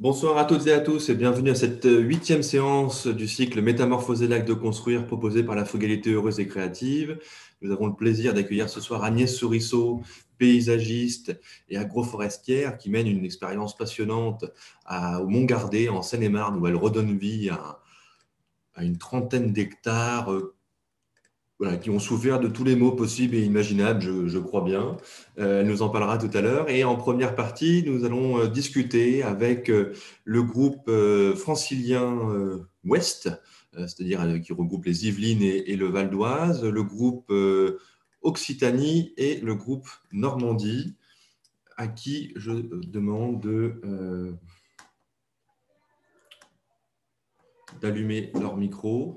Bonsoir à toutes et à tous et bienvenue à cette huitième séance du cycle Métamorphoser l'acte de construire proposé par la Frugalité heureuse et créative. Nous avons le plaisir d'accueillir ce soir Agnès Sourisseau, paysagiste et agroforestière qui mène une expérience passionnante au Mont-Gardé en Seine-et-Marne où elle redonne vie à une trentaine d'hectares voilà, qui ont souffert de tous les maux possibles et imaginables, je crois bien. Elle nous en parlera tout à l'heure. Et en première partie, nous allons discuter avec le groupe francilien Ouest, c'est-à-dire qui regroupe les Yvelines et le Val d'Oise, le groupe Occitanie et le groupe Normandie, à qui je demande d'allumer leur micro.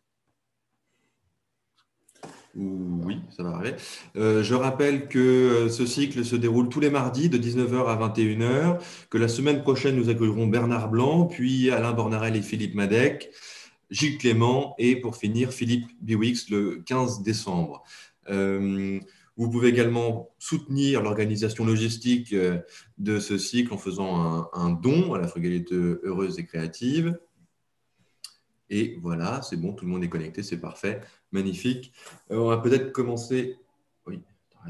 Oui, ça va arriver. Je rappelle que ce cycle se déroule tous les mardis de 19h à 21h, que la semaine prochaine, nous accueillerons Bernard Blanc, puis Alain Bornarel et Philippe Madec, Gilles Clément et pour finir, Philippe Biwix le 15 décembre. Vous pouvez également soutenir l'organisation logistique de ce cycle en faisant un don à la Frugalité heureuse et créative. Et voilà, c'est bon, tout le monde est connecté, c'est parfait, magnifique. On va peut-être commencer oui,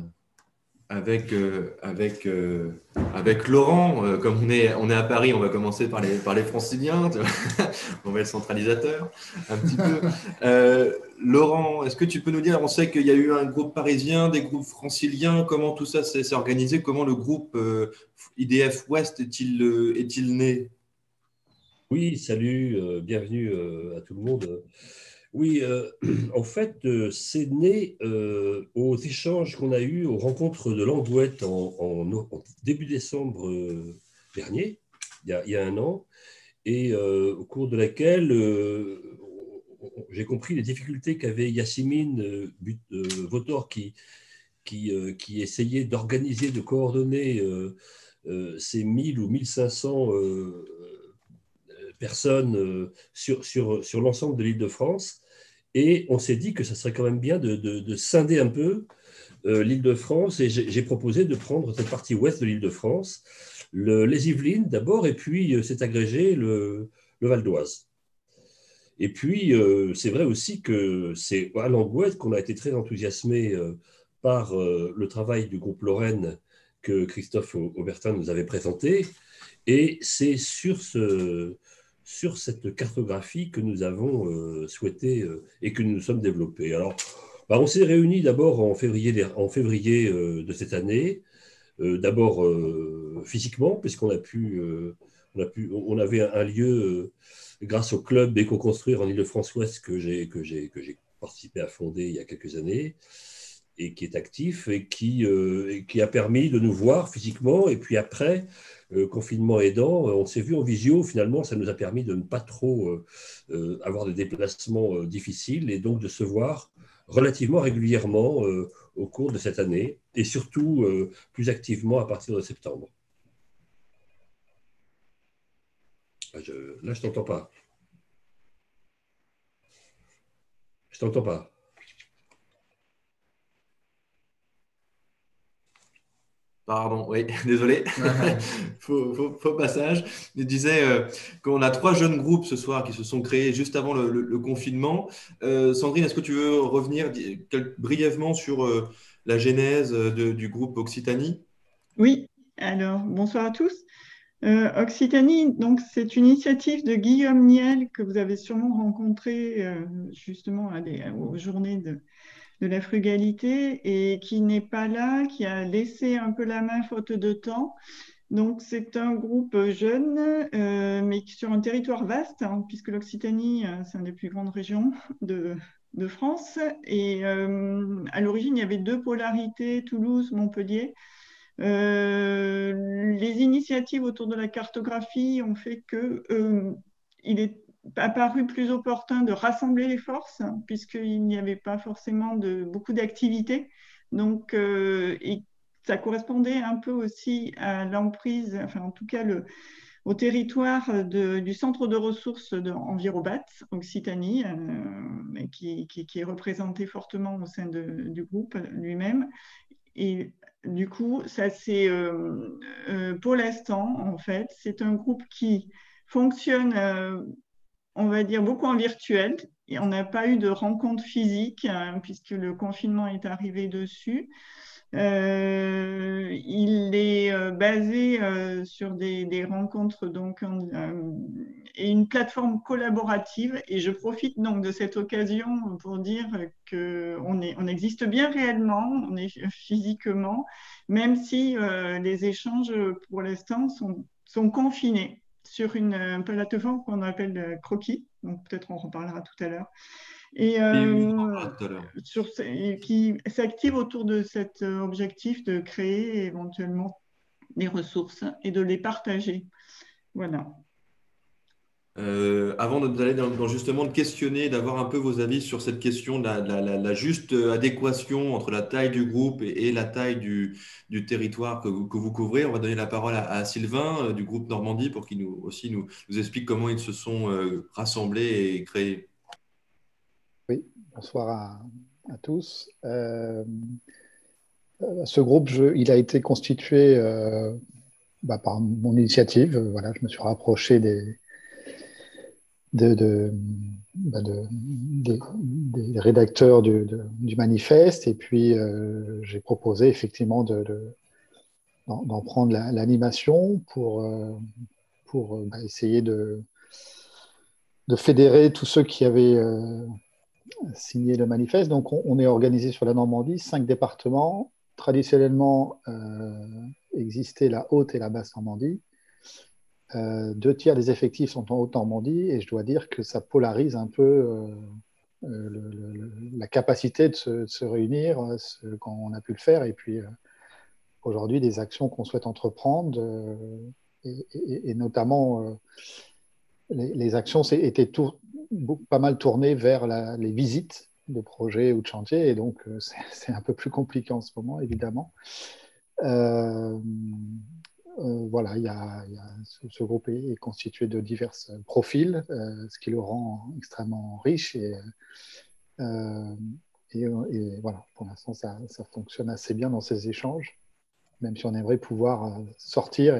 avec Laurent. Comme on est à Paris, on va commencer par les franciliens. On va être centralisateur un petit peu. Laurent, est-ce que tu peux nous dire, on sait qu'il y a eu un groupe parisien, des groupes franciliens, comment tout ça s'est organisé, comment le groupe IDF Ouest est-il né? Oui, salut, bienvenue à tout le monde. Oui, en fait, c'est né aux échanges qu'on a eus aux rencontres de Langouette en début décembre dernier, il y a un an, et au cours de laquelle j'ai compris les difficultés qu'avait Yasmine Votor qui essayait d'organiser, de coordonner ces 1000 ou 1500 personnes sur l'ensemble de l'Île-de-France. Et on s'est dit que ça serait quand même bien de scinder un peu l'Île-de-France. Et j'ai proposé de prendre cette partie ouest de l'Île-de-France, les Yvelines d'abord, et puis c'est agrégé le Val d'Oise. Et puis, c'est vrai aussi que c'est à Langouette qu'on a été très enthousiasmé par le travail du groupe Lorraine que Christophe Aubertin nous avait présenté. Et c'est sur cette cartographie que nous avons souhaité et que nous nous sommes développés. Alors, on s'est réunis d'abord en février de cette année, d'abord physiquement, puisqu'on on avait un lieu grâce au club Éco-Construire en Île-de-France-Ouest que j'ai participé à fonder il y a quelques années et qui est actif et qui a permis de nous voir physiquement. Et puis après, confinement aidant, on s'est vu en visio. Finalement, ça nous a permis de ne pas trop avoir de déplacements difficiles et donc de se voir relativement régulièrement au cours de cette année et surtout plus activement à partir de septembre. Là, je t'entends pas. Je t'entends pas. Pardon, oui, désolé. Faux passage. Je disais qu'on a trois jeunes groupes ce soir qui se sont créés juste avant le confinement. Sandrine, est-ce que tu veux revenir brièvement sur la genèse du groupe Occitanie? Oui, alors bonsoir à tous. Occitanie, donc c'est une initiative de Guillaume Niel que vous avez sûrement rencontré justement aux journées de la frugalité et qui n'est pas là, qui a laissé un peu la main faute de temps. Donc c'est un groupe jeune, mais sur un territoire vaste, hein, puisque l'Occitanie, c'est une des plus grandes régions de France. Et à l'origine, il y avait deux polarités, Toulouse, Montpellier. Les initiatives autour de la cartographie ont fait que il est apparu plus opportun de rassembler les forces, hein, puisqu'il n'y avait pas forcément beaucoup d'activités. Donc, et ça correspondait un peu aussi à l'emprise, enfin en tout cas au territoire du centre de ressources d'Envirobat, Occitanie, qui est représenté fortement au sein du groupe lui-même. Et du coup, ça c'est pour l'instant, en fait, c'est un groupe qui fonctionne, on va dire, beaucoup en virtuel. Et on n'a pas eu de rencontre physique puisque le confinement est arrivé dessus. Il est basé sur des rencontres donc, et une plateforme collaborative. Et je profite donc de cette occasion pour dire on existe bien réellement, on est physiquement, même si les échanges pour l'instant sont confinés sur une plateforme qu'on appelle Croquis. Donc peut-être on reparlera tout à l'heure et Et on en parlera tout à l'heure. qui s'active autour de cet objectif de créer éventuellement des ressources et de les partager. Voilà. Avant d'aller dans justement de questionner, d'avoir un peu vos avis sur cette question de la juste adéquation entre la taille du groupe et la taille du territoire que vous couvrez, on va donner la parole à Sylvain du groupe Normandie pour qu'il nous explique comment ils se sont rassemblés et créés. Oui, bonsoir à tous. Ce groupe, il a été constitué par mon initiative. Voilà, je me suis rapproché des rédacteurs du manifeste et puis j'ai proposé effectivement d'en prendre l'animation pour essayer de fédérer tous ceux qui avaient signé le manifeste. Donc, on est organisé sur la Normandie, 5 départements. Traditionnellement, existait la Haute et la Basse Normandie. 2 tiers des effectifs sont en Haute-Normandie et je dois dire que ça polarise un peu la capacité de se réunir quand on a pu le faire. Et puis, aujourd'hui, des actions qu'on souhaite entreprendre et notamment les actions étaient pas mal tournées vers les visites de projets ou de chantiers, et donc c'est un peu plus compliqué en ce moment, évidemment. Voilà, ce groupe est constitué de divers profils, ce qui le rend extrêmement riche, et voilà, pour l'instant, ça fonctionne assez bien dans ces échanges, même si on aimerait pouvoir sortir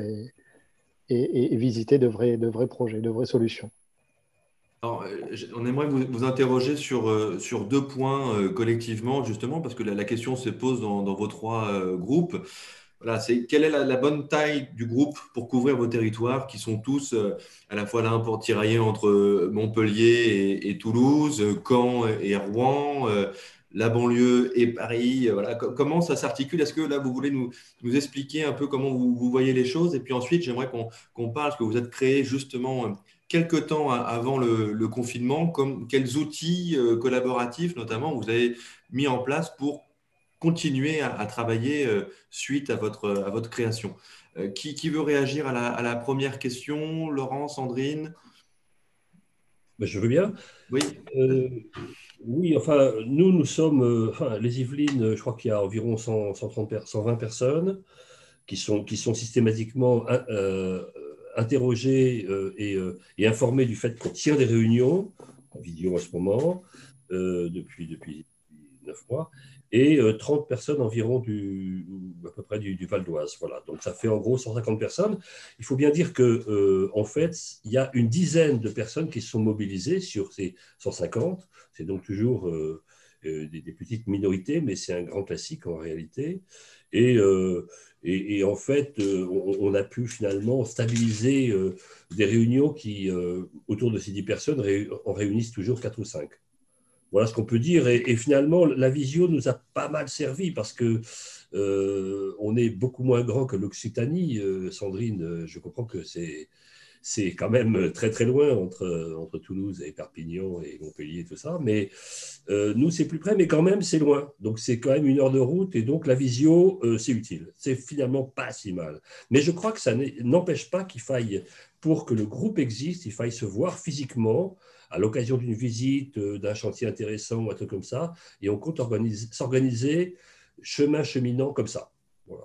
et visiter de vrais projets, de vraies solutions. Alors, on aimerait vous interroger sur 2 points collectivement, justement, parce que la question se pose dans vos 3 groupes. Voilà, c'est quelle est la bonne taille du groupe pour couvrir vos territoires qui sont tous à la fois là pour tirailler entre Montpellier et Toulouse, Caen et Rouen, la banlieue et Paris. Voilà, comment ça s'articule? Est-ce que là, vous voulez nous expliquer un peu comment vous voyez les choses? Et puis ensuite, j'aimerais qu'on parle, parce que vous êtes créé justement quelques temps avant le confinement, quels outils collaboratifs notamment vous avez mis en place pour continuer à travailler suite à votre création. Qui veut réagir à la première question? Laurent, Sandrine? Je veux bien. Oui. Oui, enfin, nous sommes, les Yvelines, je crois qu'il y a environ 120 personnes qui sont systématiquement interrogées et informées du fait qu'on tient des réunions en vidéo en ce moment, depuis 9 mois, et 30 personnes environ à peu près du Val d'Oise. Voilà. Donc ça fait en gros 150 personnes. Il faut bien dire que en fait, il y a une dizaine de personnes qui se sont mobilisées sur ces 150. C'est donc toujours des petites minorités, mais c'est un grand classique en réalité. Et en fait, on a pu finalement stabiliser des réunions qui, autour de ces 10 personnes, en réunissent toujours 4 ou 5. Voilà ce qu'on peut dire. Et finalement, la visio nous a pas mal servi parce que on est beaucoup moins grand que l'Occitanie. Sandrine, je comprends que c'est quand même très très loin entre Toulouse et Perpignan et Montpellier et tout ça. Mais nous, c'est plus près, mais quand même, c'est loin. Donc, c'est quand même 1 heure de route. Et donc, la visio, c'est utile. C'est finalement pas si mal. Mais je crois que ça n'empêche pas qu'il faille, pour que le groupe existe, il faille se voir physiquement à l'occasion d'une visite, d'un chantier intéressant ou un truc comme ça. Et on compte s'organiser cheminant comme ça. Voilà.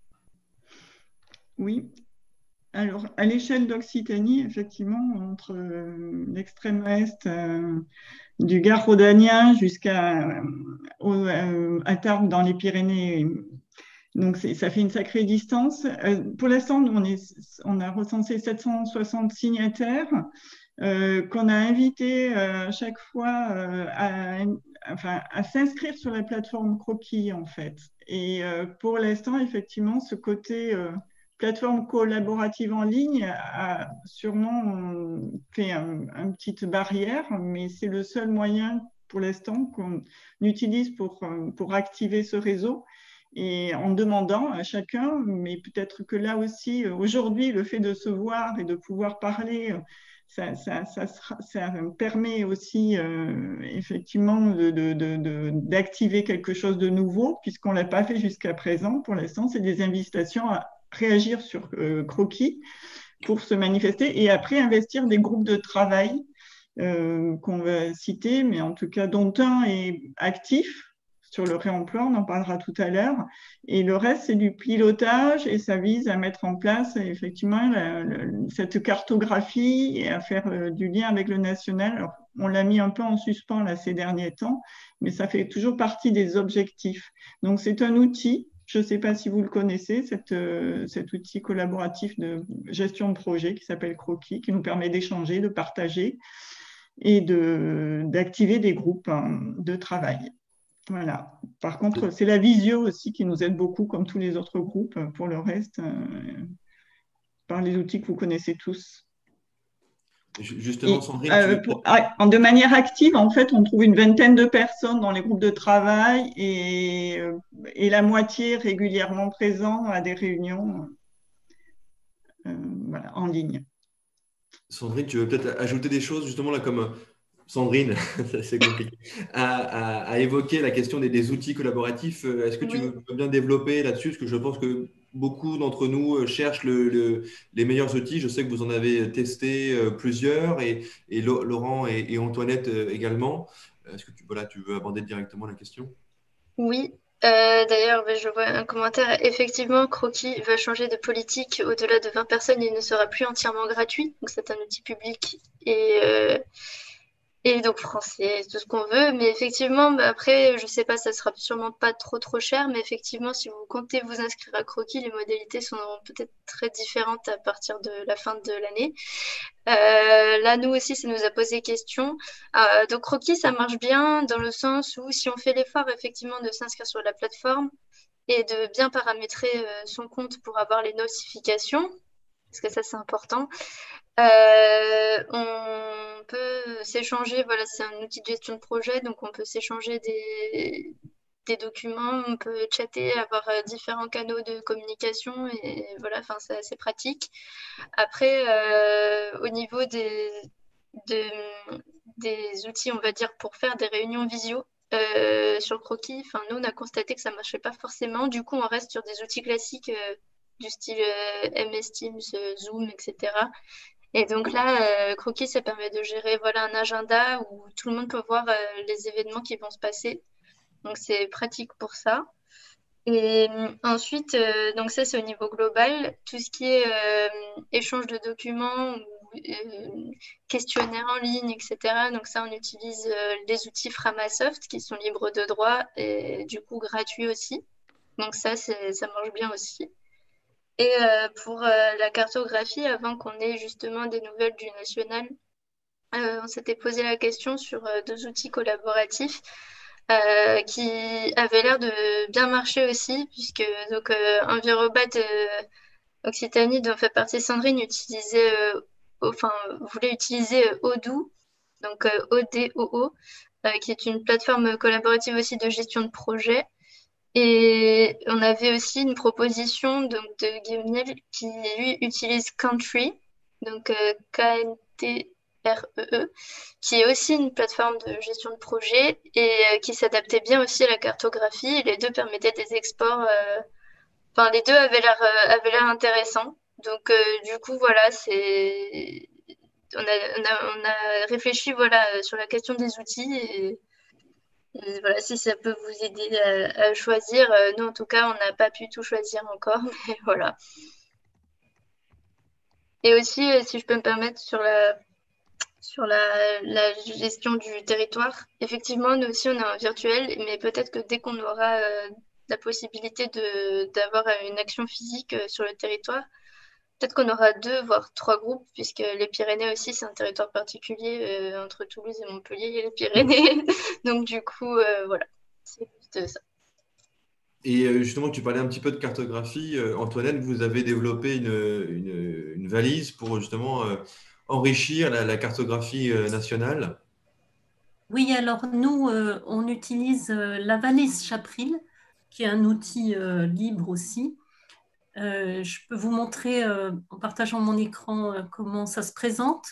Oui. Alors, à l'échelle d'Occitanie, effectivement, entre l'extrême ouest du Gard rhodanien jusqu'à Tarbes dans les Pyrénées Donc, ça fait une sacrée distance. Pour l'instant, nous, on a recensé 760 signataires qu'on a invités à chaque fois à s'inscrire sur la plateforme Croquis, en fait. Et pour l'instant, effectivement, ce côté plateforme collaborative en ligne a sûrement fait une petite barrière, mais c'est le seul moyen pour l'instant qu'on utilise pour activer ce réseau. Et en demandant à chacun, mais peut-être que là aussi, aujourd'hui, le fait de se voir et de pouvoir parler, ça permet aussi effectivement d'activer quelque chose de nouveau, puisqu'on ne l'a pas fait jusqu'à présent. Pour l'instant, c'est des invitations à réagir sur Croquis pour se manifester et après investir des groupes de travail qu'on va citer, mais en tout cas dont un est actif sur le réemploi, on en parlera tout à l'heure. Et le reste, c'est du pilotage et ça vise à mettre en place effectivement cette cartographie et à faire du lien avec le national. Alors, on l'a mis un peu en suspens là, ces derniers temps, mais ça fait toujours partie des objectifs. Donc, c'est un outil. Je ne sais pas si vous le connaissez, cet outil collaboratif de gestion de projet qui s'appelle Croquis, qui nous permet d'échanger, de partager et d'activer des groupes de travail. Voilà. Par contre, c'est la visio aussi qui nous aide beaucoup, comme tous les autres groupes. Pour le reste, par les outils que vous connaissez tous. Justement, Sandrine, de manière active, en fait, on trouve une vingtaine de personnes dans les groupes de travail et la moitié régulièrement présents à des réunions voilà, en ligne. Sandrine, tu veux peut-être ajouter des choses, justement, là, comme Sandrine, c'est compliqué, a évoqué la question des outils collaboratifs. Est-ce que tu veux bien développer là-dessus? Parce que je pense que beaucoup d'entre nous cherchent les meilleurs outils. Je sais que vous en avez testé plusieurs, et Laurent et Antoinette également. Est-ce que tu veux aborder directement la question? Oui. D'ailleurs, je vois un commentaire. Effectivement, Croquis va changer de politique. Au-delà de 20 personnes, il ne sera plus entièrement gratuit. Donc, c'est un outil public et donc français, tout ce qu'on veut. Mais effectivement, après, je sais pas, ça sera sûrement pas trop cher. Mais effectivement, si vous comptez vous inscrire à Croquis, les modalités sont peut-être très différentes à partir de la fin de l'année. Là, nous aussi, ça nous a posé question. Donc, Croquis, ça marche bien dans le sens où si on fait l'effort, effectivement, de s'inscrire sur la plateforme et de bien paramétrer son compte pour avoir les notifications, parce que ça, c'est important. On peut s'échanger, voilà, c'est un outil de gestion de projet, donc on peut s'échanger des documents, on peut chatter, avoir différents canaux de communication et voilà, enfin, c'est assez pratique. Après, au niveau des outils, on va dire, pour faire des réunions visio sur Croquis, enfin, nous, on a constaté que ça ne marchait pas forcément. Du coup, on reste sur des outils classiques du style MS Teams, Zoom, etc. Et donc là, Croquis, ça permet de gérer voilà, un agenda où tout le monde peut voir les événements qui vont se passer. Donc, c'est pratique pour ça. Et ensuite, donc ça, c'est au niveau global. Tout ce qui est échange de documents ou questionnaires en ligne, etc. Donc ça, on utilise les outils Framasoft qui sont libres de droit et du coup gratuits aussi. Donc ça marche bien aussi. Et pour la cartographie, avant qu'on ait justement des nouvelles du national, on s'était posé la question sur deux outils collaboratifs qui avaient l'air de bien marcher aussi, puisque donc Envirobat Occitanie, dont fait partie Sandrine, voulait utiliser Odoo, donc ODOO, qui est une plateforme collaborative aussi de gestion de projet. Et on avait aussi une proposition donc, de Guillaume Niel qui, lui, utilise Country, donc KNTREE, qui est aussi une plateforme de gestion de projet et qui s'adaptait bien aussi à la cartographie. Et les deux permettaient des exports. Enfin, les deux avaient l'air intéressants. Donc, du coup, voilà, on a réfléchi voilà, sur la question des outils et voilà, si ça peut vous aider à choisir. Nous, en tout cas, on n'a pas pu tout choisir encore, mais voilà. Et aussi, si je peux me permettre, sur la gestion du territoire, effectivement, nous aussi, on est en virtuel, mais peut-être que dès qu'on aura la possibilité d'avoir une action physique sur le territoire. Peut-être qu'on aura 2, voire 3 groupes, puisque les Pyrénées aussi, c'est un territoire particulier. Entre Toulouse et Montpellier, il y a les Pyrénées. Donc, du coup, voilà, c'est juste ça. Et justement, tu parlais un petit peu de cartographie. Antoinette, vous avez développé une valise pour justement enrichir la cartographie nationale. Oui, alors nous, on utilise la valise Chapril, qui est un outil libre aussi. Je peux vous montrer en partageant mon écran comment ça se présente.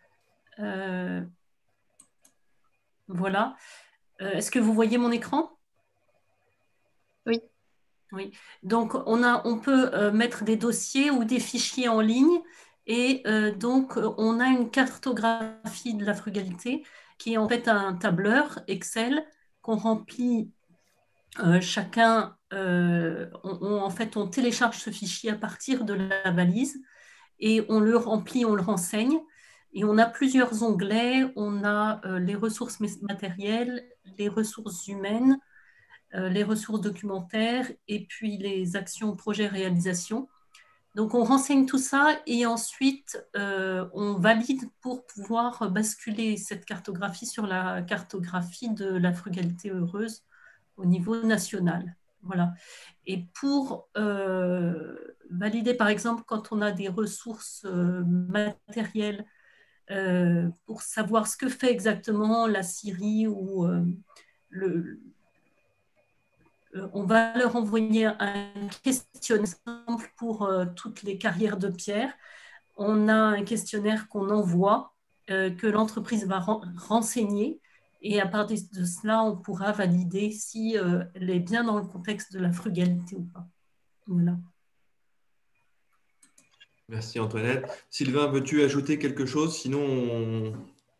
Voilà. Est-ce que vous voyez mon écran? Oui. Oui. Donc, on peut mettre des dossiers ou des fichiers en ligne et donc on a une cartographie de la frugalité qui est en fait un tableur Excel qu'on remplit chacun. En fait, on télécharge ce fichier à partir de la valise et on le remplit, on le renseigne. Et on a plusieurs onglets. On a les ressources matérielles, les ressources humaines, les ressources documentaires et puis les actions, projets, réalisations. Donc, on renseigne tout ça et ensuite, on valide pour pouvoir basculer cette cartographie sur la cartographie de la frugalité heureuse au niveau national. Voilà. Et pour valider, par exemple, quand on a des ressources matérielles, pour savoir ce que fait exactement la scierie ou on va leur envoyer un questionnaire simple pour toutes les carrières de pierre. On a un questionnaire qu'on envoie, que l'entreprise va renseigner. Et à partir de cela, on pourra valider si elle est bien dans le contexte de la frugalité ou pas. Voilà. Merci Antoinette. Sylvain, veux-tu ajouter quelque chose? Sinon,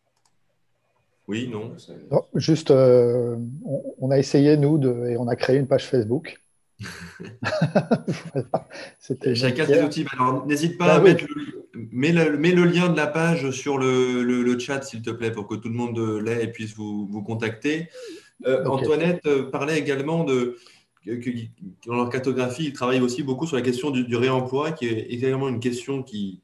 oui, non. Non, juste, on a essayé, nous, et on a créé une page Facebook. Voilà. C'était Chacun ses outils. Alors, n'hésite pas à mettre mets le lien de la page sur le chat, s'il te plaît, pour que tout le monde l'ait et puisse vous contacter. Okay. Antoinette parlait également que dans leur cartographie, ils travaillent aussi beaucoup sur la question du réemploi, qui est également une question qui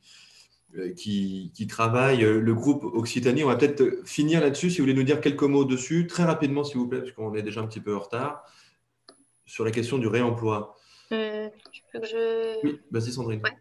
travaille le groupe Occitanie. On va peut-être finir là-dessus, si vous voulez nous dire quelques mots dessus, très rapidement, s'il vous plaît, parce qu'on est déjà un petit peu en retard, sur la question du réemploi. Tu veux que je... Oui, vas-y Sandrine. Ouais.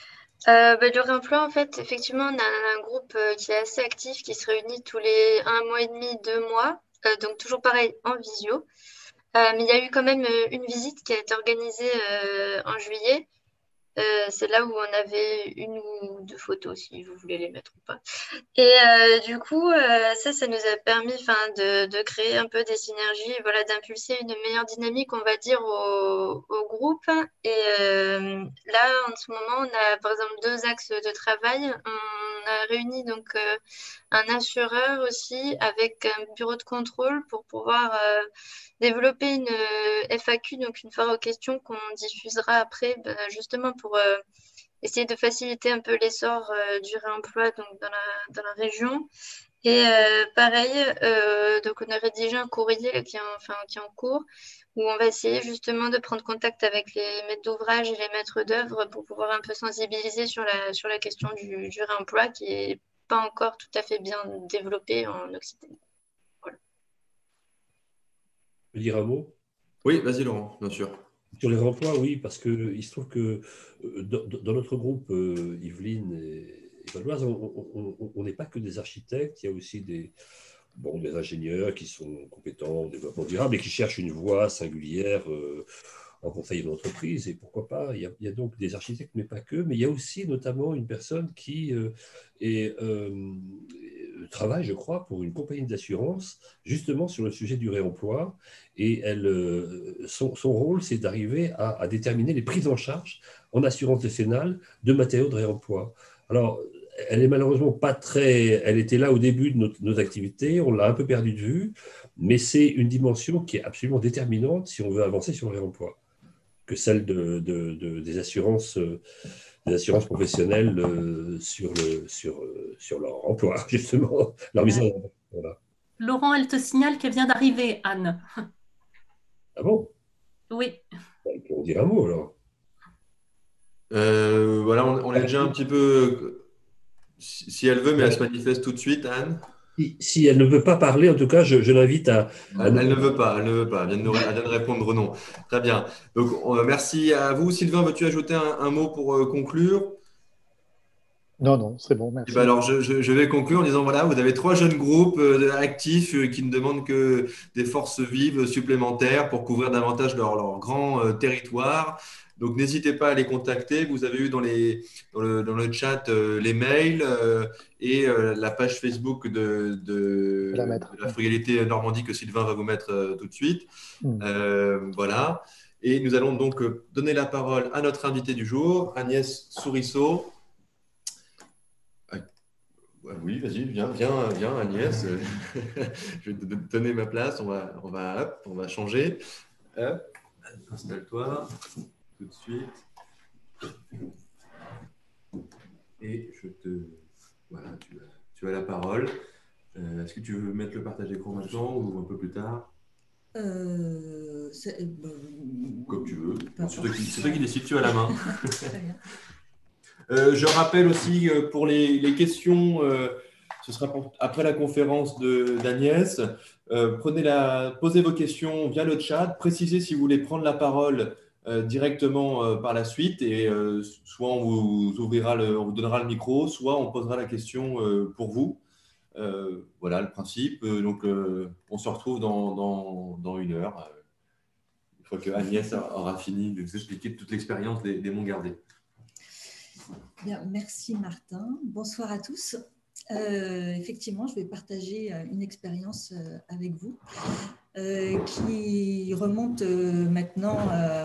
Le réemploi, en fait, effectivement, on a un groupe qui est assez actif, qui se réunit tous les 1 mois et demi, 2 mois, donc toujours pareil en visio. Mais il y a eu quand même une visite qui a été organisée en juillet. C'est là où on avait 1 ou 2 photos, si vous voulez les mettre ou pas. Et du coup, ça nous a permis de créer un peu des synergies, voilà, d'impulser une meilleure dynamique, on va dire, au groupe. Et là, en ce moment, on a par exemple 2 axes de travail. On a réuni donc un assureur aussi avec un bureau de contrôle pour pouvoir développer une FAQ, donc une foire aux questions qu'on diffusera après, justement pour essayer de faciliter un peu l'essor du réemploi donc dans la région. Et pareil, donc on a rédigé un courrier qui est en cours, où on va essayer justement de prendre contact avec les maîtres d'ouvrage et les maîtres d'œuvre pour pouvoir un peu sensibiliser sur la question du réemploi qui n'est pas encore tout à fait bien développée en Occitanie. Voilà. Je peux dire un mot? Oui, vas-y Laurent, bien sûr. Sur les réemplois, oui, parce qu'il se trouve que dans notre groupe, Yveline et Valoise, on n'est pas que des architectes, il y a aussi des ingénieurs qui sont compétents en développement durable et qui cherchent une voie singulière en conseil d'entreprise. Et pourquoi pas, il y a donc des architectes, mais pas que, mais il y a aussi notamment une personne qui travaille, je crois, pour une compagnie d'assurance, justement sur le sujet du réemploi. Et son rôle, c'est d'arriver à déterminer les prises en charge en assurance décennale de matériaux de réemploi. Alors, elle est malheureusement pas très... Elle était là au début de nos activités, on l'a un peu perdue de vue, mais c'est une dimension qui est absolument déterminante si on veut avancer sur le réemploi, que celle des assurances professionnelles sur leur emploi, justement, leur mise en œuvre. Voilà. Laurent, elle te signale qu'elle vient d'arriver, Anne. Ah bon? Oui. On dit un mot alors. Voilà, on est déjà un petit peu. Si elle veut, mais elle se manifeste tout de suite, Anne. Si elle ne veut pas parler, en tout cas, je l'invite à Elle ne veut pas, elle ne veut pas. Elle vient de répondre non. Très bien. Donc, merci à vous. Sylvain, veux-tu ajouter un mot pour conclure? Non, non, c'est bon, Eh ben merci. alors, je vais conclure en disant, voilà, vous avez 3 jeunes groupes actifs qui ne demandent que des forces vives supplémentaires pour couvrir davantage leur grand territoire. Donc, n'hésitez pas à les contacter. Vous avez eu dans le chat les mails et la page Facebook Je vais la mettre. de la Frugalité Normandie que Sylvain va vous mettre tout de suite. Mm. Voilà. Et nous allons donc donner la parole à notre invité du jour, Agnès Souriceau. Ouais, oui, vas-y, viens, Agnès. Je vais te donner ma place. Hop, on va changer. Hop, installe-toi tout de suite. Et voilà, tu as la parole. Est-ce que tu veux mettre le partage d'écran maintenant ou un peu plus tard? Comme tu veux. C'est toi qui décides, tu as la main. Très bien. Je rappelle aussi pour les questions, ce sera après la conférence d'Agnès. Posez vos questions via le chat. Précisez si vous voulez prendre la parole directement par la suite. Et soit on vous donnera le micro, soit on posera la question pour vous. Voilà le principe. Donc, on se retrouve dans 1 heure. Une fois que Agnès aura fini de vous expliquer toute l'expérience des Monts Gardés. Bien, merci Martin. Bonsoir à tous. Effectivement, je vais partager une expérience avec vous qui remonte maintenant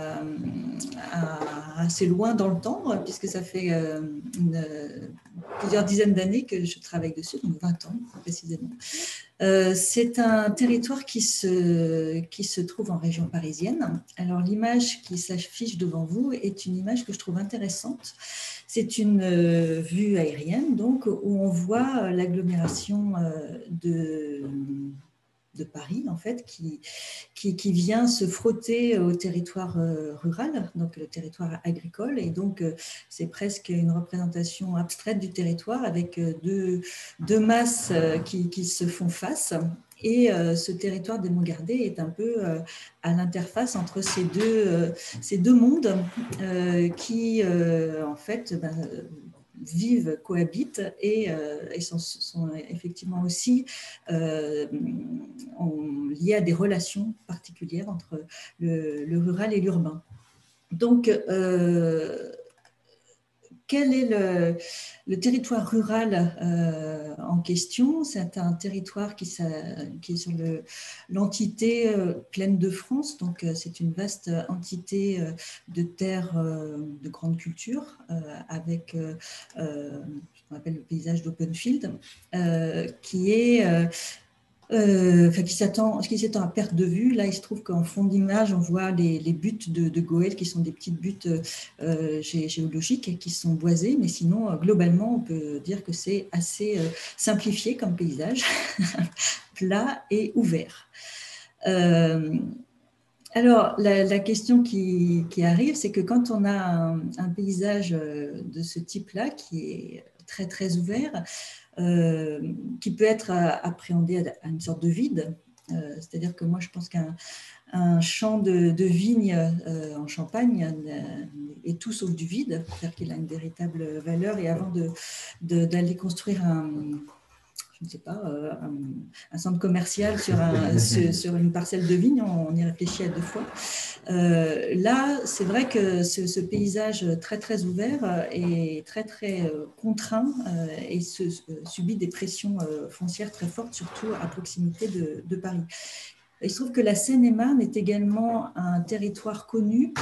assez loin dans le temps, puisque ça fait plusieurs dizaines d'années que je travaille dessus, donc 20 ans précisément. C'est un territoire qui se trouve en région parisienne. Alors l'image qui s'affiche devant vous est une image que je trouve intéressante. C'est une vue aérienne, donc, où on voit l'agglomération de Paris, en fait, qui vient se frotter au territoire rural, donc le territoire agricole. Et donc, c'est presque une représentation abstraite du territoire avec deux masses qui se font face. Et ce territoire des Monts Gardés est un peu à l'interface entre ces deux mondes qui, en fait, vivent, cohabitent et sont effectivement aussi liés à des relations particulières entre le rural et l'urbain. Donc, quel est le territoire rural en question? C'est un territoire qui est sur l'entité Plaine de France, donc c'est une vaste entité de terres de grande culture avec ce qu'on appelle le paysage d'open field, qui s'étend à perte de vue. Là, il se trouve qu'en fond d'image, on voit les buttes de Goël, qui sont des petites buttes géologiques qui sont boisées, mais sinon, globalement, on peut dire que c'est assez simplifié comme paysage, plat et ouvert. Alors, la question qui arrive, c'est que quand on a un paysage de ce type-là, qui est très, très ouvert, qui peut être appréhendé à une sorte de vide. C'est-à-dire que moi, je pense qu'un champ de vigne en Champagne est tout sauf du vide, c'est-à-dire qu'il a une véritable valeur. Et avant d'aller construire je ne sais pas, un centre commercial sur une parcelle de vigne, on y réfléchit à 2 fois. Là, c'est vrai que ce paysage très, très ouvert est très, très contraint et subit des pressions foncières très fortes, surtout à proximité de Paris. Il se trouve que la Seine-et-Marne est également un territoire connu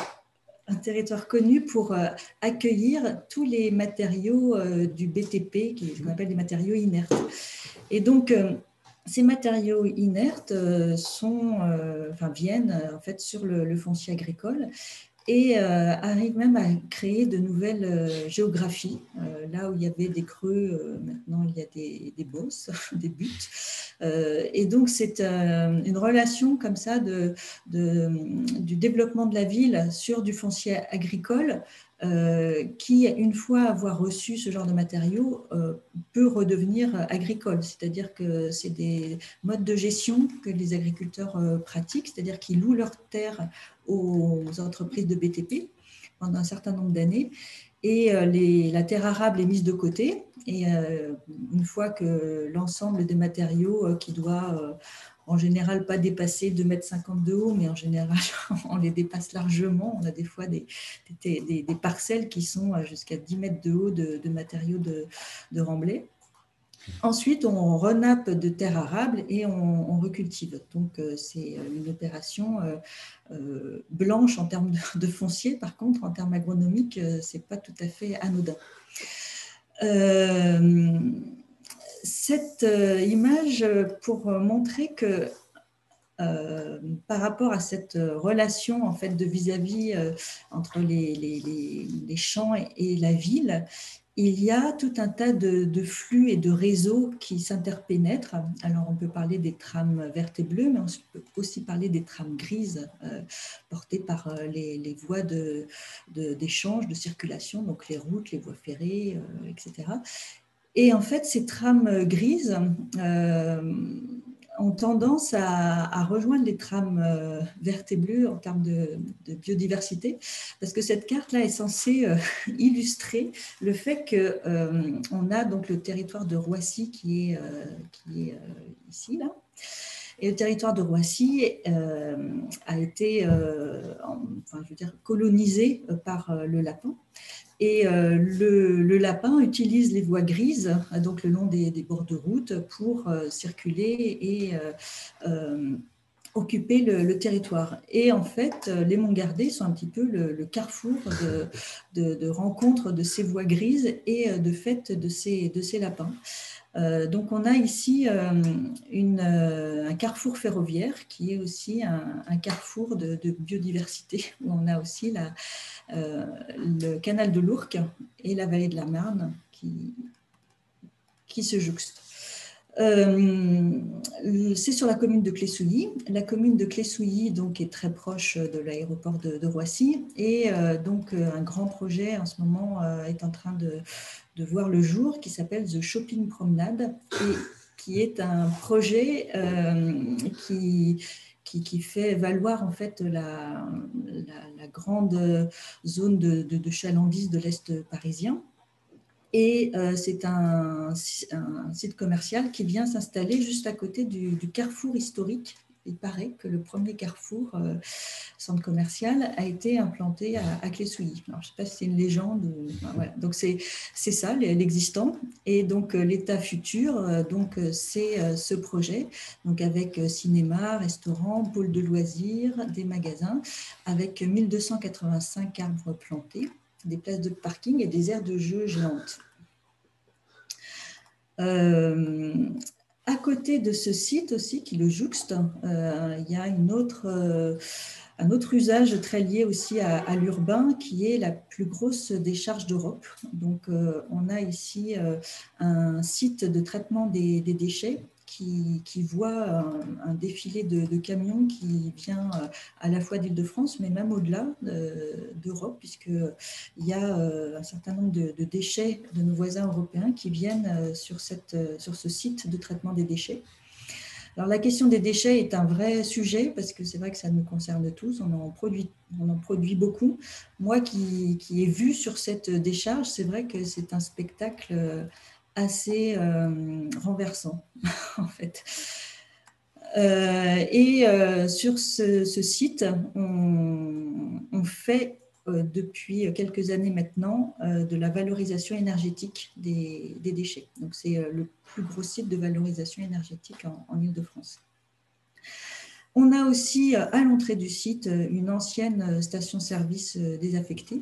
pour accueillir tous les matériaux du BTP, qu'on appelle des matériaux inertes. Et donc, ces matériaux inertes viennent en fait sur le foncier agricole et arrivent même à créer de nouvelles géographies. Là où il y avait des creux, maintenant il y a des bosses, des buttes. Et donc, c'est une relation comme ça du développement de la ville sur du foncier agricole qui, une fois avoir reçu ce genre de matériaux, peut redevenir agricole. C'est-à-dire que c'est des modes de gestion que les agriculteurs pratiquent, c'est-à-dire qu'ils louent leurs terres aux entreprises de BTP pendant un certain nombre d'années. Et la terre arable est mise de côté. Et une fois que l'ensemble des matériaux qui doit en général pas dépasser 2,50 m de haut, mais en général on les dépasse largement. On a des fois des parcelles qui sont jusqu'à 10 mètres de haut de matériaux de remblai. Ensuite, on renappe de terre arable et on recultive. Donc, c'est une opération blanche en termes de foncier. Par contre, en termes agronomiques, ce n'est pas tout à fait anodin. Cette image pour montrer que par rapport à cette relation en fait, de vis-à-vis entre les champs et la ville, il y a tout un tas de flux et de réseaux qui s'interpénètrent. Alors, on peut parler des trames vertes et bleues, mais on peut aussi parler des trames grises portées par les voies d'échange, de circulation, donc les routes, les voies ferrées, etc. Et en fait, ces trames grises ont tendance à rejoindre les trames vertes et bleues en termes de biodiversité, parce que cette carte-là est censée illustrer le fait qu'on a donc le territoire de Roissy qui est ici, là. Et le territoire de Roissy a été colonisé par le lapin. Et le lapin utilise les voies grises, donc le long des bords de route, pour circuler et occuper le territoire. Et en fait, les monts Gardés sont un petit peu le carrefour de rencontre de ces voies grises et de fait de ces lapins. Donc, on a ici un carrefour ferroviaire qui est aussi un carrefour de biodiversité, où on a aussi le canal de l'Ourcq et la vallée de la Marne qui se jouxtent. C'est sur la commune de Clé-Souilly. La commune de Clé-Souilly donc, est très proche de l'aéroport de Roissy et donc un grand projet en ce moment est en train de voir le jour qui s'appelle The Shopping Promenade et qui est un projet qui fait valoir en fait la grande zone de chalandise de l'Est parisien. Et c'est un site commercial qui vient s'installer juste à côté du carrefour historique. Il paraît que le premier carrefour centre commercial a été implanté à Clé-Souilly. Alors, je ne sais pas si c'est une légende. Voilà. Donc, c'est ça, l'existant. Et donc, l'état futur, c'est ce projet, donc avec cinéma, restaurant, pôle de loisirs, des magasins, avec 1285 arbres plantés, des places de parking et des aires de jeu géantes. À côté de ce site aussi, qui le jouxte, il y a un autre usage très lié aussi à l'urbain, qui est la plus grosse décharge d'Europe. Donc, on a ici un site de traitement des déchets qui voit un défilé de camions qui vient à la fois d'Île-de-France, mais même au-delà d'Europe, puisqu'il y a un certain nombre de déchets de nos voisins européens qui viennent sur ce site de traitement des déchets. Alors, la question des déchets est un vrai sujet, parce que c'est vrai que ça nous concerne tous, on en produit beaucoup. Moi qui ai vu sur cette décharge, c'est vrai que c'est un spectacle assez renversant, en fait. Sur ce site, on fait depuis quelques années maintenant de la valorisation énergétique des déchets. Donc, c'est le plus gros site de valorisation énergétique en Île-de-France. On a aussi à l'entrée du site une ancienne station-service désaffectée.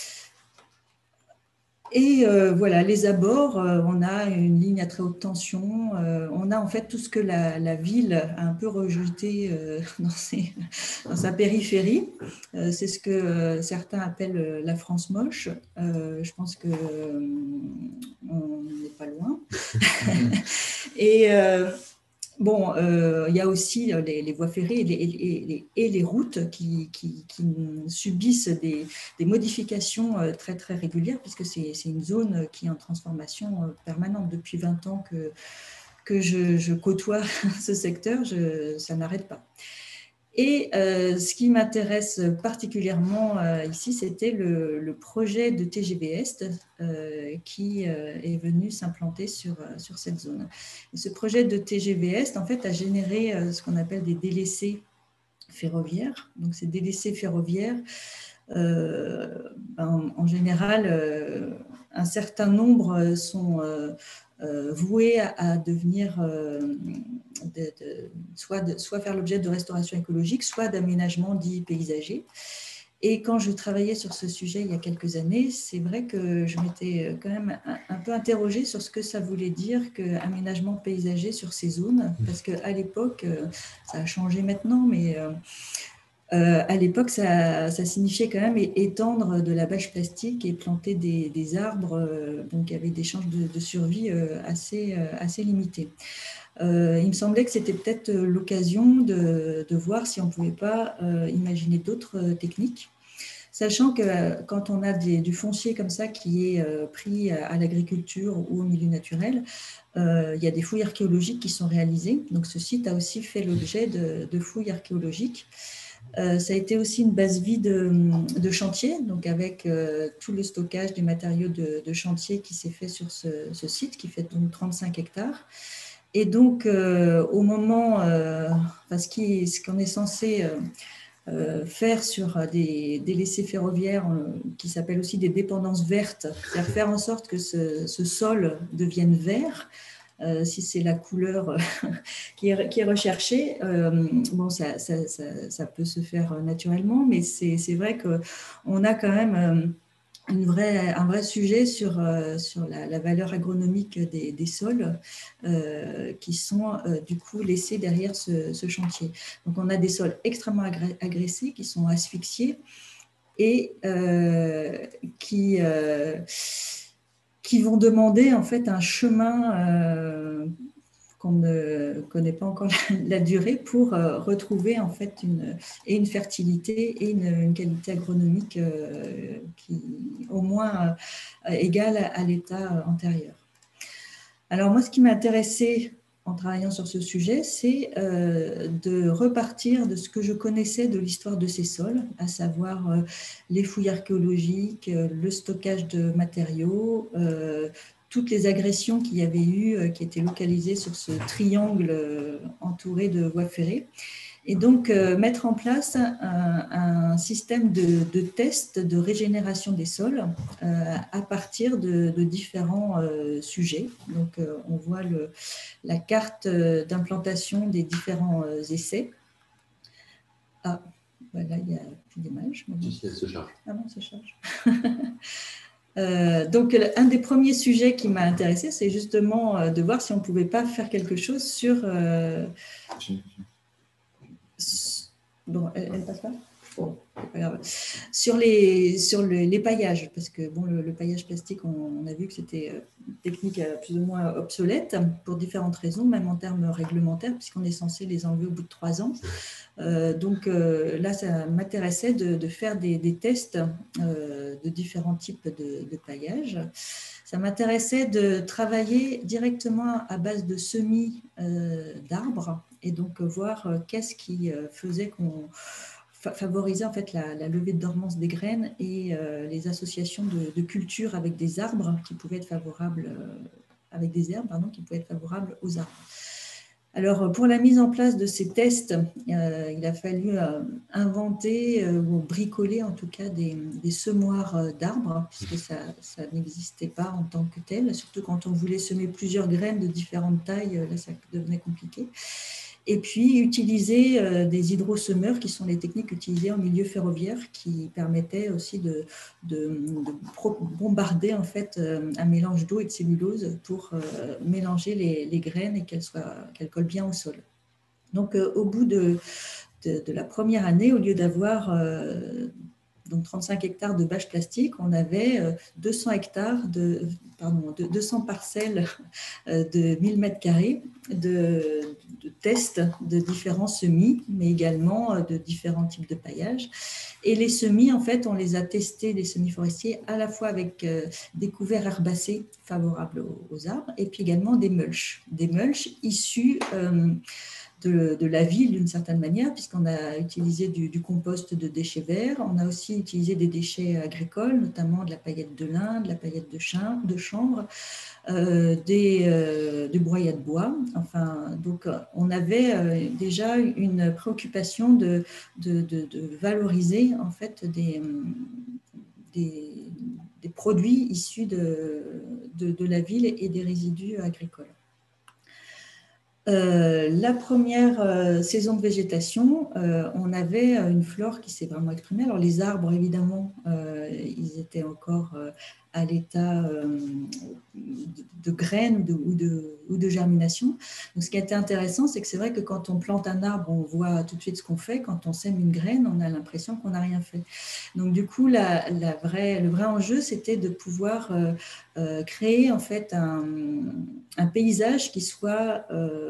Et voilà, les abords, on a une ligne à très haute tension, on a en fait tout ce que la ville a un peu rejeté dans sa périphérie. C'est ce que certains appellent la France moche. Je pense qu'on n'est pas loin. Et bon, il y a aussi les voies ferrées et les routes qui subissent des modifications très, très régulières, puisque c'est une zone qui est en transformation permanente. Depuis 20 ans que je côtoie ce secteur, ça n'arrête pas. Et ce qui m'intéresse particulièrement ici, c'était le projet de TGV Est qui est venu s'implanter sur cette zone. Et ce projet de TGV Est, en fait, a généré ce qu'on appelle des délaissés ferroviaires. Donc, ces délaissés ferroviaires, en général, un certain nombre sont voués à devenir soit faire l'objet de restauration écologique, soit d'aménagement dit paysager. Et quand je travaillais sur ce sujet il y a quelques années, c'est vrai que je m'étais quand même un peu interrogée sur ce que ça voulait dire qu'aménagement paysager sur ces zones, parce qu'à l'époque, ça a changé maintenant, mais à l'époque, ça signifiait quand même étendre de la bâche plastique et planter des arbres, donc il y avait des chances de survie assez limitées. Il me semblait que c'était peut-être l'occasion de voir si on ne pouvait pas imaginer d'autres techniques, sachant que quand on a du foncier comme ça qui est pris à l'agriculture ou au milieu naturel, il y a des fouilles archéologiques qui sont réalisées. Donc ce site a aussi fait l'objet de fouilles archéologiques. Ça a été aussi une base vie de chantier, donc avec tout le stockage des matériaux de chantier qui s'est fait sur ce site, qui fait donc 35 hectares. Et donc, au moment, ce qu'on est censé faire sur des délaissés ferroviaires, qui s'appellent aussi des dépendances vertes, c'est-à-dire faire en sorte que ce sol devienne vert, si c'est la couleur qui est recherchée, bon, ça peut se faire naturellement, mais c'est vrai qu'on a quand même un vrai sujet sur la valeur agronomique des sols qui sont du coup laissés derrière ce chantier. Donc on a des sols extrêmement agressés qui sont asphyxiés et qui vont demander en fait un chemin qu'on ne connaît pas encore la durée pour retrouver en fait une fertilité et une qualité agronomique qui au moins égale à l'état antérieur. Alors moi, ce qui m'a intéressé en travaillant sur ce sujet, c'est de repartir de ce que je connaissais de l'histoire de ces sols, à savoir les fouilles archéologiques, le stockage de matériaux, toutes les agressions qu'il y avait eu, qui étaient localisées sur ce triangle entouré de voies ferrées. Et donc, mettre en place un système de tests de régénération des sols à partir de différents sujets. Donc, on voit la carte d'implantation des différents essais. Ah, voilà, il n'y a plus d'image. Si, elle se charge. Ah bon, ça charge. Donc, un des premiers sujets qui m'a intéressée, c'est justement de voir si on ne pouvait pas faire quelque chose sur... Bon, elle passe pas ? Bon, c'est pas grave. Sur les paillages, parce que bon, le paillage plastique, on a vu que c'était une technique plus ou moins obsolète pour différentes raisons, même en termes réglementaires, puisqu'on est censé les enlever au bout de 3 ans. Donc là, ça m'intéressait de faire des tests de différents types de paillage. Ça m'intéressait de travailler directement à base de semis d'arbres et donc voir qu'est-ce qui faisait qu'on favorisait en fait la levée de dormance des graines et les associations de cultures avec des arbres qui pouvaient être favorables avec des herbes qui pouvaient être favorables aux arbres. Alors, pour la mise en place de ces tests, il a fallu inventer ou bricoler en tout cas des semoirs d'arbres, puisque ça n'existait pas en tant que tel, surtout quand on voulait semer plusieurs graines de différentes tailles, là ça devenait compliqué. Et puis, utiliser des hydrosemeurs, qui sont les techniques utilisées en milieu ferroviaire, qui permettaient aussi de bombarder en fait, un mélange d'eau et de cellulose pour mélanger les graines et qu'elles collent bien au sol. Donc, au bout de la première année, au lieu d'avoir donc 35 hectares de bâches plastiques, on avait 200 parcelles de 1000 mètres carrés de tests de différents semis, mais également de différents types de paillage. Et les semis, en fait, on les a testés, les semis forestiers, à la fois avec des couverts herbacés favorables aux arbres, et puis également des mulches issus de la ville d'une certaine manière, puisqu'on a utilisé du compost de déchets verts, on a aussi utilisé des déchets agricoles, notamment de la paillette de lin, de la paillette de chanvre, des broyats de bois. Enfin, donc, on avait déjà une préoccupation de valoriser en fait des produits issus de la ville et des résidus agricoles. La première saison de végétation, on avait une flore qui s'est vraiment exprimée. Alors les arbres, évidemment, ils étaient encore à l'état de graines ou de germination. Donc, ce qui a été intéressant, c'est que c'est vrai que quand on plante un arbre, on voit tout de suite ce qu'on fait. Quand on sème une graine, on a l'impression qu'on n'a rien fait. Donc, du coup, le vrai enjeu, c'était de pouvoir créer en fait un paysage qui soit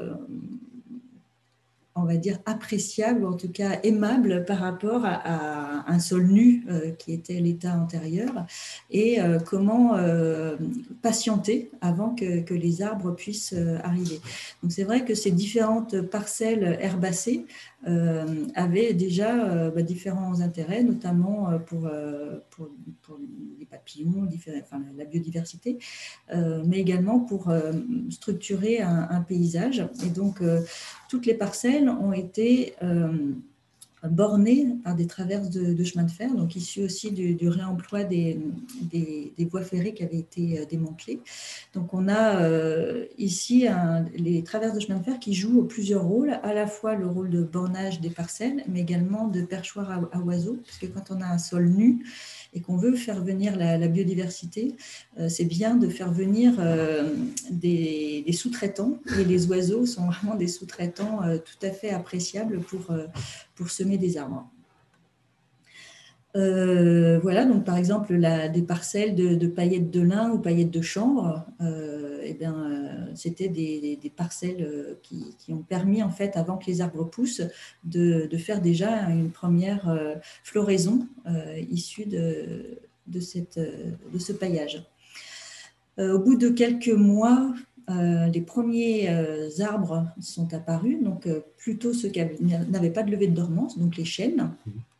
on va dire appréciable, ou en tout cas aimable par rapport à un sol nu qui était l'état antérieur, et comment patienter avant que les arbres puissent arriver. Donc c'est vrai que ces différentes parcelles herbacées avaient déjà différents intérêts, notamment pour les papillons, la biodiversité, mais également pour structurer un paysage. Et donc toutes les parcelles ont été bornées par des traverses de chemin de fer, donc issues aussi du réemploi des voies ferrées qui avaient été démantelées. Donc on a ici les traverses de chemin de fer qui jouent plusieurs rôles, à la fois le rôle de bornage des parcelles, mais également de perchoir à oiseaux, parce que quand on a un sol nu et qu'on veut faire venir la biodiversité, c'est bien de faire venir des sous-traitants, et les oiseaux sont vraiment des sous-traitants tout à fait appréciables pour semer des arbres. Voilà, donc par exemple des parcelles de paillettes de lin ou paillettes de chanvre, c'était des parcelles qui ont permis en fait, avant que les arbres poussent, de faire déjà une première floraison issue de ce paillage. Au bout de quelques mois, les premiers arbres sont apparus, donc plutôt ceux qui n'avaient pas de levée de dormance, donc les chênes.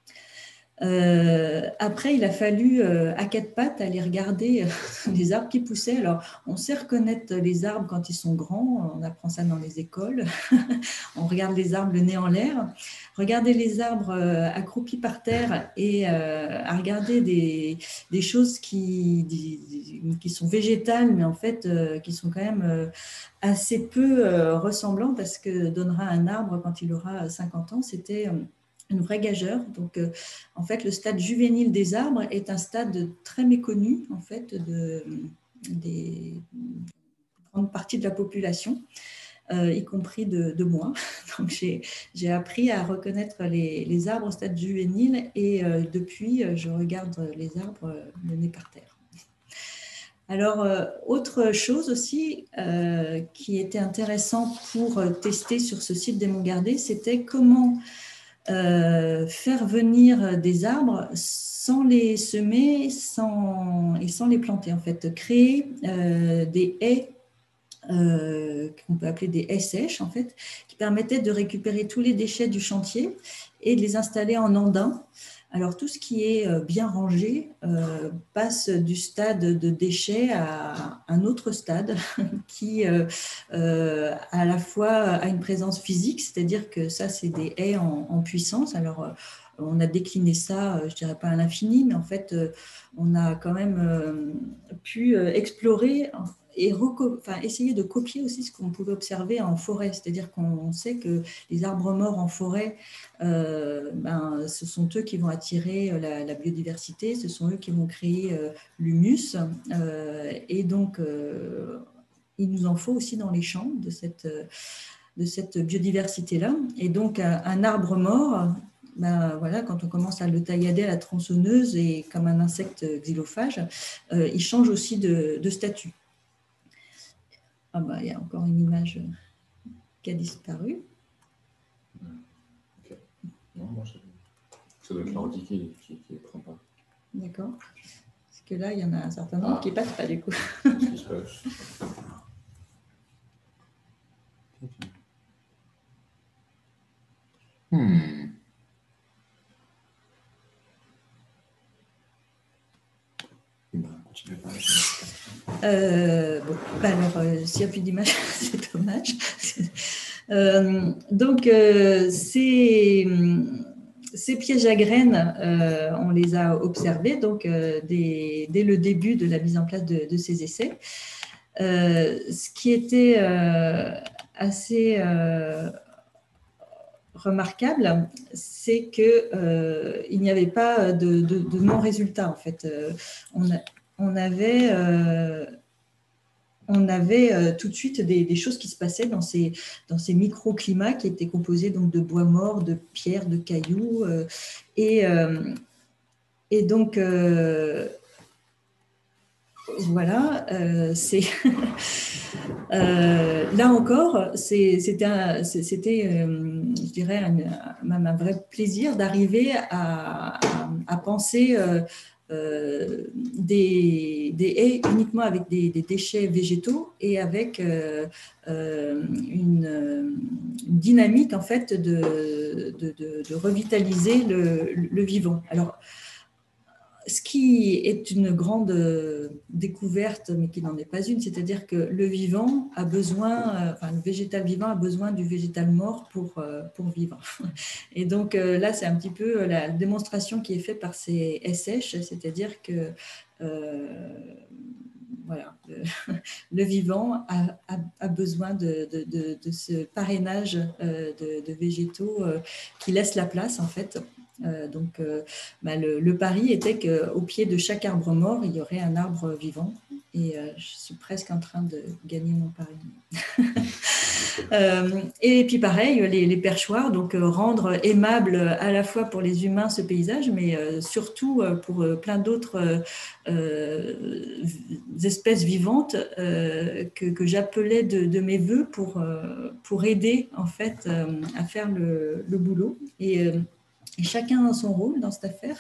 Après, il a fallu à quatre pattes aller regarder les arbres qui poussaient. Alors, on sait reconnaître les arbres quand ils sont grands, on apprend ça dans les écoles. On regarde les arbres le nez en l'air. Regarder les arbres accroupis par terre et à regarder des choses qui sont végétales, mais en fait qui sont quand même assez peu ressemblantes à ce que donnera un arbre quand il aura 50 ans. C'était une vraie gageure. Donc, en fait, le stade juvénile des arbres est un stade très méconnu, en fait, des grande partie de la population, y compris de moi. Donc, j'ai appris à reconnaître les arbres au stade juvénile, et depuis, je regarde les arbres le nez par terre. Alors, autre chose aussi qui était intéressant pour tester sur ce site des Monts Gardés, c'était comment faire venir des arbres sans les semer et sans les planter, en fait. Créer des haies qu'on peut appeler des haies sèches, en fait, qui permettaient de récupérer tous les déchets du chantier et de les installer en andin. Alors, tout ce qui est bien rangé passe du stade de déchets à un autre stade qui, à la fois, a une présence physique, c'est-à-dire que ça, c'est des haies en puissance. Alors, on a décliné ça, je ne dirais pas à l'infini, mais en fait, on a quand même pu explorer et essayer de copier aussi ce qu'on pouvait observer en forêt. C'est-à-dire qu'on sait que les arbres morts en forêt, ce sont eux qui vont attirer la biodiversité, ce sont eux qui vont créer l'humus. Et donc, il nous en faut aussi dans les champs de cette biodiversité-là. Et donc, un arbre mort, voilà, quand on commence à le taillader à la tronçonneuse et comme un insecte xylophage, il change aussi de statut. Ah bah, il y a encore une image qui a disparu. Okay. Non, moi, ça doit être l'ordi qui ne prend pas. D'accord. Parce que là, il y en a un certain nombre qui ne passent pas du coup. Qu'est-ce qui se passe? Continue à parler. S'il n'y a plus d'image, c'est dommage. Donc, ces pièges à graines, on les a observés donc, dès le début de la mise en place de ces essais. Ce qui était assez remarquable, c'est qu'il n'y avait pas de non-résultat. En fait, on avait tout de suite des choses qui se passaient dans ces microclimats qui étaient composés donc, de bois mort, de pierres, de cailloux. Et donc, voilà, c'est là encore, c'était, je dirais, même un vrai plaisir d'arriver à penser des haies uniquement avec des déchets végétaux et avec une dynamique en fait de revitaliser le vivant. Alors, ce qui est une grande découverte, mais qui n'en est pas une, c'est-à-dire que le vivant a besoin, le végétal vivant a besoin du végétal mort pour vivre. Et donc là, c'est un petit peu la démonstration qui est faite par ces SH, c'est-à-dire que voilà, le vivant a besoin de ce parrainage de végétaux qui laisse la place, en fait. Le pari était qu'au pied de chaque arbre mort, il y aurait un arbre vivant. Et je suis presque en train de gagner mon pari. Et puis pareil, les perchoirs, donc rendre aimable à la fois pour les humains ce paysage, mais surtout pour plein d'autres espèces vivantes que j'appelais de mes voeux pour aider en fait à faire le boulot. Et chacun a son rôle dans cette affaire.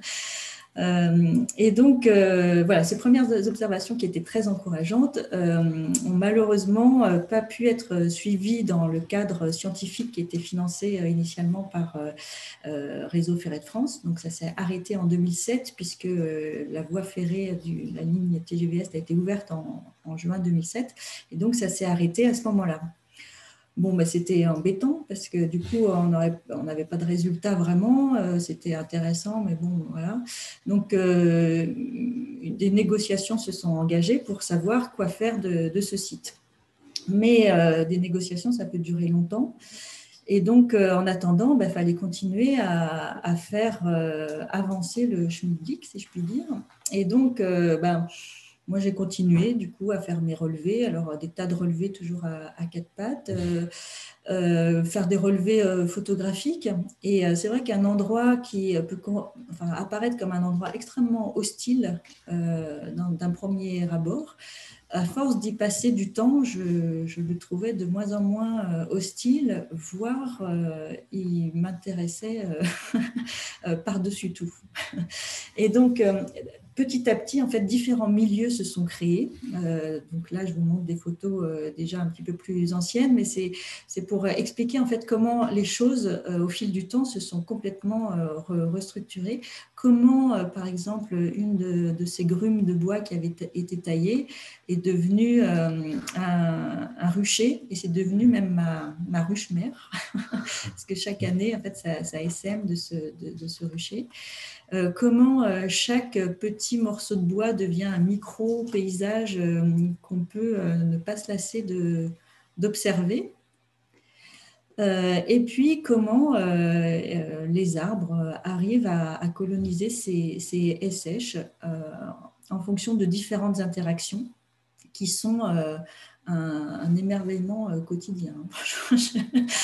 Et donc, voilà, ces premières observations qui étaient très encourageantes ont malheureusement pas pu être suivies dans le cadre scientifique qui était financé initialement par Réseau Ferré de France. Donc, ça s'est arrêté en 2007 puisque la voie ferrée de la ligne TGV Est a été ouverte en juin 2007. Et donc, ça s'est arrêté à ce moment-là. Bon, c'était embêtant parce que du coup, on n'avait pas de résultat vraiment. C'était intéressant, mais bon, voilà. Donc, des négociations se sont engagées pour savoir quoi faire de ce site. Mais des négociations, ça peut durer longtemps. Et donc, en attendant, il fallait continuer à faire avancer le schmilblick, si je puis dire. Et donc, moi, j'ai continué du coup à faire mes relevés, alors des tas de relevés toujours à quatre pattes, faire des relevés photographiques. Et c'est vrai qu'un endroit qui peut apparaître comme un endroit extrêmement hostile d'un premier abord, à force d'y passer du temps, je le trouvais de moins en moins hostile, voire il m'intéressait par-dessus tout. Et donc, petit à petit, en fait, différents milieux se sont créés. Donc là, je vous montre des photos déjà un petit peu plus anciennes, mais c'est pour expliquer en fait comment les choses, au fil du temps, se sont complètement restructurées. Comment, par exemple, une de ces grumes de bois qui avait été taillée est devenue un rucher, et c'est devenu même ma ruche mère, parce que chaque année, en fait, ça essaime de ce rucher. Comment chaque petit morceau de bois devient un micro-paysage qu'on peut ne pas se lasser d'observer. Et puis, comment les arbres arrivent à coloniser ces SH en fonction de différentes interactions qui sont un émerveillement quotidien.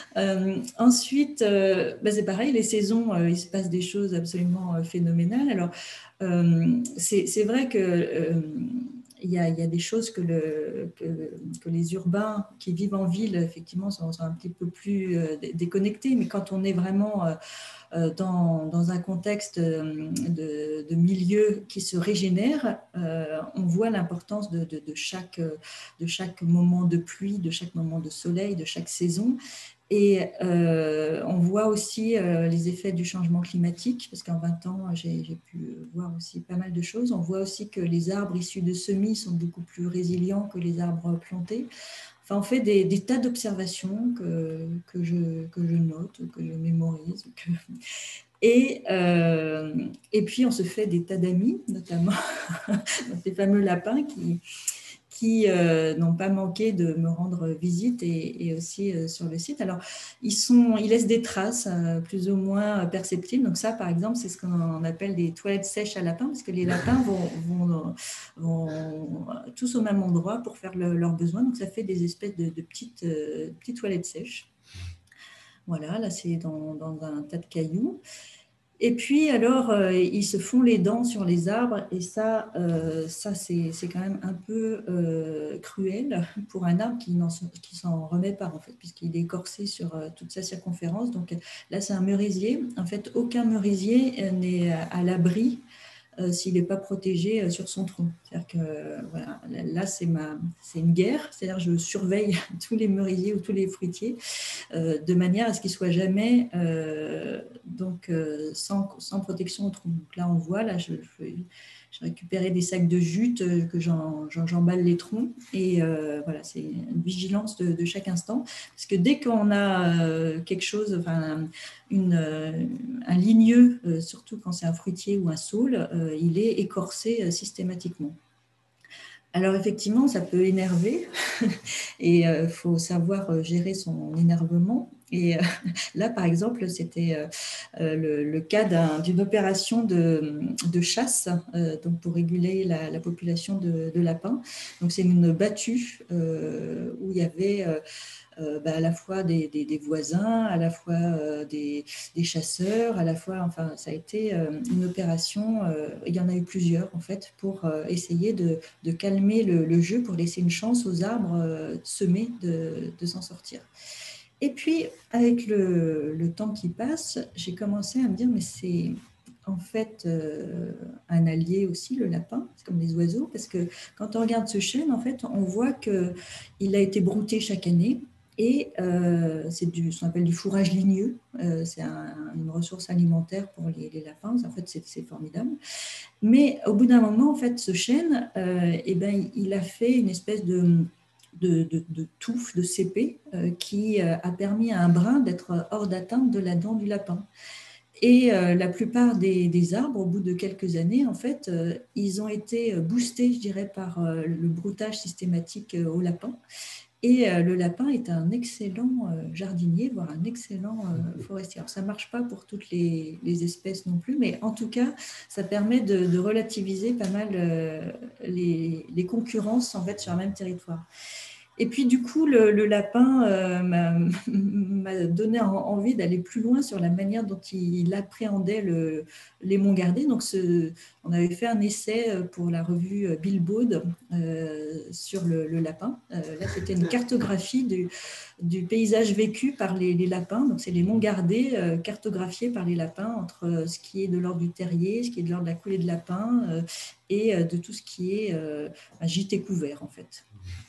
Ensuite, c'est pareil, les saisons, il se passe des choses absolument phénoménales. Alors, c'est vrai que il y a des choses que les urbains qui vivent en ville, effectivement, sont un petit peu plus déconnectés, mais quand on est vraiment dans un contexte de milieu qui se régénère, on voit l'importance de chaque moment de pluie, de chaque moment de soleil, de chaque saison. Et on voit aussi les effets du changement climatique, parce qu'en 20 ans, j'ai pu voir aussi pas mal de choses. On voit aussi que les arbres issus de semis sont beaucoup plus résilients que les arbres plantés. Enfin, on fait des tas d'observations que je note, que je mémorise. Et puis, on se fait des tas d'amis, notamment ces fameux lapins qui n'ont pas manqué de me rendre visite et aussi sur le site. Alors, ils laissent des traces plus ou moins perceptibles. Donc ça, par exemple, c'est ce qu'on appelle des toilettes sèches à lapins, parce que les lapins vont tous au même endroit pour faire leurs besoins. Donc ça fait des espèces de petites toilettes sèches. Voilà, là c'est dans un tas de cailloux. Et puis, alors, ils se font les dents sur les arbres, et ça c'est quand même un peu cruel pour un arbre qui s'en remet pas, en fait, puisqu'il est écorcé sur toute sa circonférence. Donc là, c'est un merisier. En fait, aucun merisier n'est à l'abri s'il n'est pas protégé sur son tronc. C'est-à-dire que voilà, là, c'est une guerre. C'est-à-dire que je surveille tous les merisiers ou tous les fruitiers de manière à ce qu'ils ne soient jamais sans protection au tronc. Donc là, on voit, là, j'ai récupéré des sacs de jute que j'emballe les troncs. Et voilà, c'est une vigilance de chaque instant. Parce que dès qu'on a quelque chose, enfin, un ligneux, surtout quand c'est un fruitier ou un saule, il est écorcé systématiquement. Alors effectivement, ça peut énerver et il faut savoir gérer son énervement. Et là, par exemple, c'était le cas d'une opération de chasse donc pour réguler la population de lapins. Donc c'est une battue où il y avait à la fois des voisins, à la fois des chasseurs, à la fois, enfin, ça a été une opération, il y en a eu plusieurs en fait, pour essayer de calmer le jeu, pour laisser une chance aux arbres semés de s'en sortir. Et puis, avec le temps qui passe, j'ai commencé à me dire, mais c'est en fait un allié aussi, le lapin, c'est comme les oiseaux, parce que quand on regarde ce chêne, en fait, on voit qu'il a été brouté chaque année. Et c'est ce qu'on appelle du fourrage ligneux. C'est une ressource alimentaire pour les lapins. En fait, c'est formidable. Mais au bout d'un moment, en fait, ce chêne, il a fait une espèce de touffe, de cépé, qui a permis à un brin d'être hors d'atteinte de la dent du lapin. Et la plupart des arbres, au bout de quelques années, en fait, ils ont été boostés, je dirais, par le broutage systématique au lapin. Et le lapin est un excellent jardinier, voire un excellent forestier. Alors, ça ne marche pas pour toutes les espèces non plus, mais en tout cas, ça permet de relativiser pas mal les concurrences en fait, sur un même territoire. Et puis, du coup, le lapin m'a donné envie d'aller plus loin sur la manière dont il appréhendait les monts gardés. Donc, on avait fait un essai pour la revue Billboard sur le lapin. Là, c'était une cartographie du paysage vécu par les lapins. Donc, c'est les monts gardés cartographiés par les lapins entre ce qui est de l'ordre du terrier, ce qui est de l'ordre de la coulée de lapin et de tout ce qui est un gîte couvert, en fait.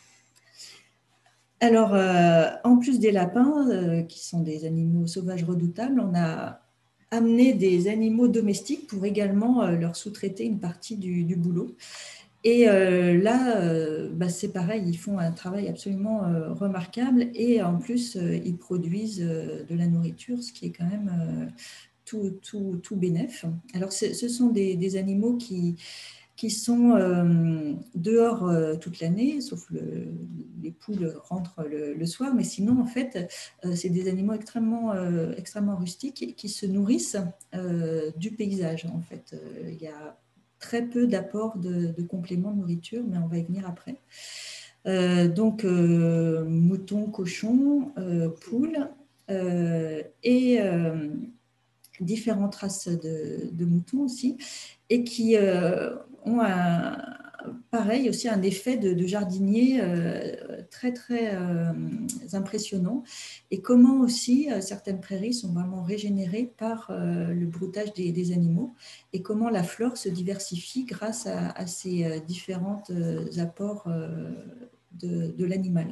Alors, en plus des lapins, qui sont des animaux sauvages redoutables, on a amené des animaux domestiques pour également leur sous-traiter une partie du boulot. Et là, c'est pareil, ils font un travail absolument remarquable et en plus, ils produisent de la nourriture, ce qui est quand même tout bénef. Alors, ce sont des animaux qui sont dehors toute l'année, sauf les poules rentrent le soir, mais sinon, en fait, c'est des animaux extrêmement rustiques qui se nourrissent du paysage, en fait. Il y a très peu d'apport de compléments de nourriture, mais on va y venir après. Donc, moutons, cochons, poules. et différentes races de moutons aussi, et qui ont pareil aussi un effet de jardinier très très impressionnant, et comment aussi certaines prairies sont vraiment régénérées par le broutage des animaux, et comment la flore se diversifie grâce à ces différents apports de l'animal.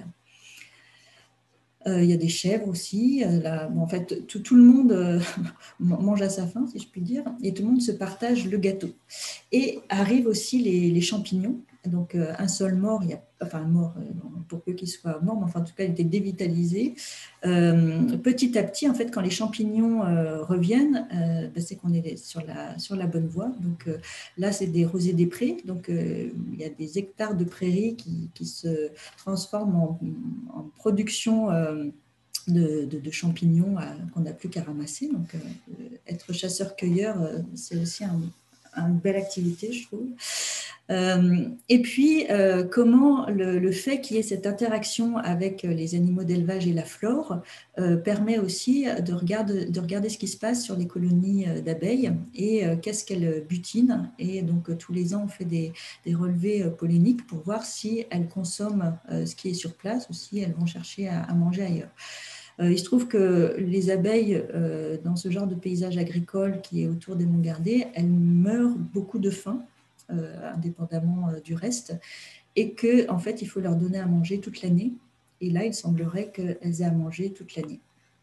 Il y a des chèvres aussi. Bon, en fait, tout le monde mange à sa faim, si je puis dire, et tout le monde se partage le gâteau. Et arrivent aussi les champignons. Donc, un seul mort, enfin mort, pour peu qu'il soit mort, mais enfin, en tout cas, il était dévitalisé. Petit à petit, en fait, quand les champignons reviennent, c'est qu'on est sur la bonne voie. Donc, là, c'est des rosiers des prés. Donc, il y a des hectares de prairies qui se transforment en production de champignons qu'on n'a plus qu'à ramasser. Donc, être chasseur-cueilleur, c'est aussi une belle activité, je trouve. Et puis, comment le fait qu'il y ait cette interaction avec les animaux d'élevage et la flore permet aussi de regarder ce qui se passe sur les colonies d'abeilles et qu'est-ce qu'elles butinent. Et donc, tous les ans, on fait des relevés polliniques pour voir si elles consomment ce qui est sur place ou si elles vont chercher à manger ailleurs. Il se trouve que les abeilles, dans ce genre de paysage agricole qui est autour des monts Gardés, elles meurent beaucoup de faim, indépendamment du reste, et qu'en fait, il faut leur donner à manger toute l'année. Et là, il semblerait qu'elles aient à manger toute l'année.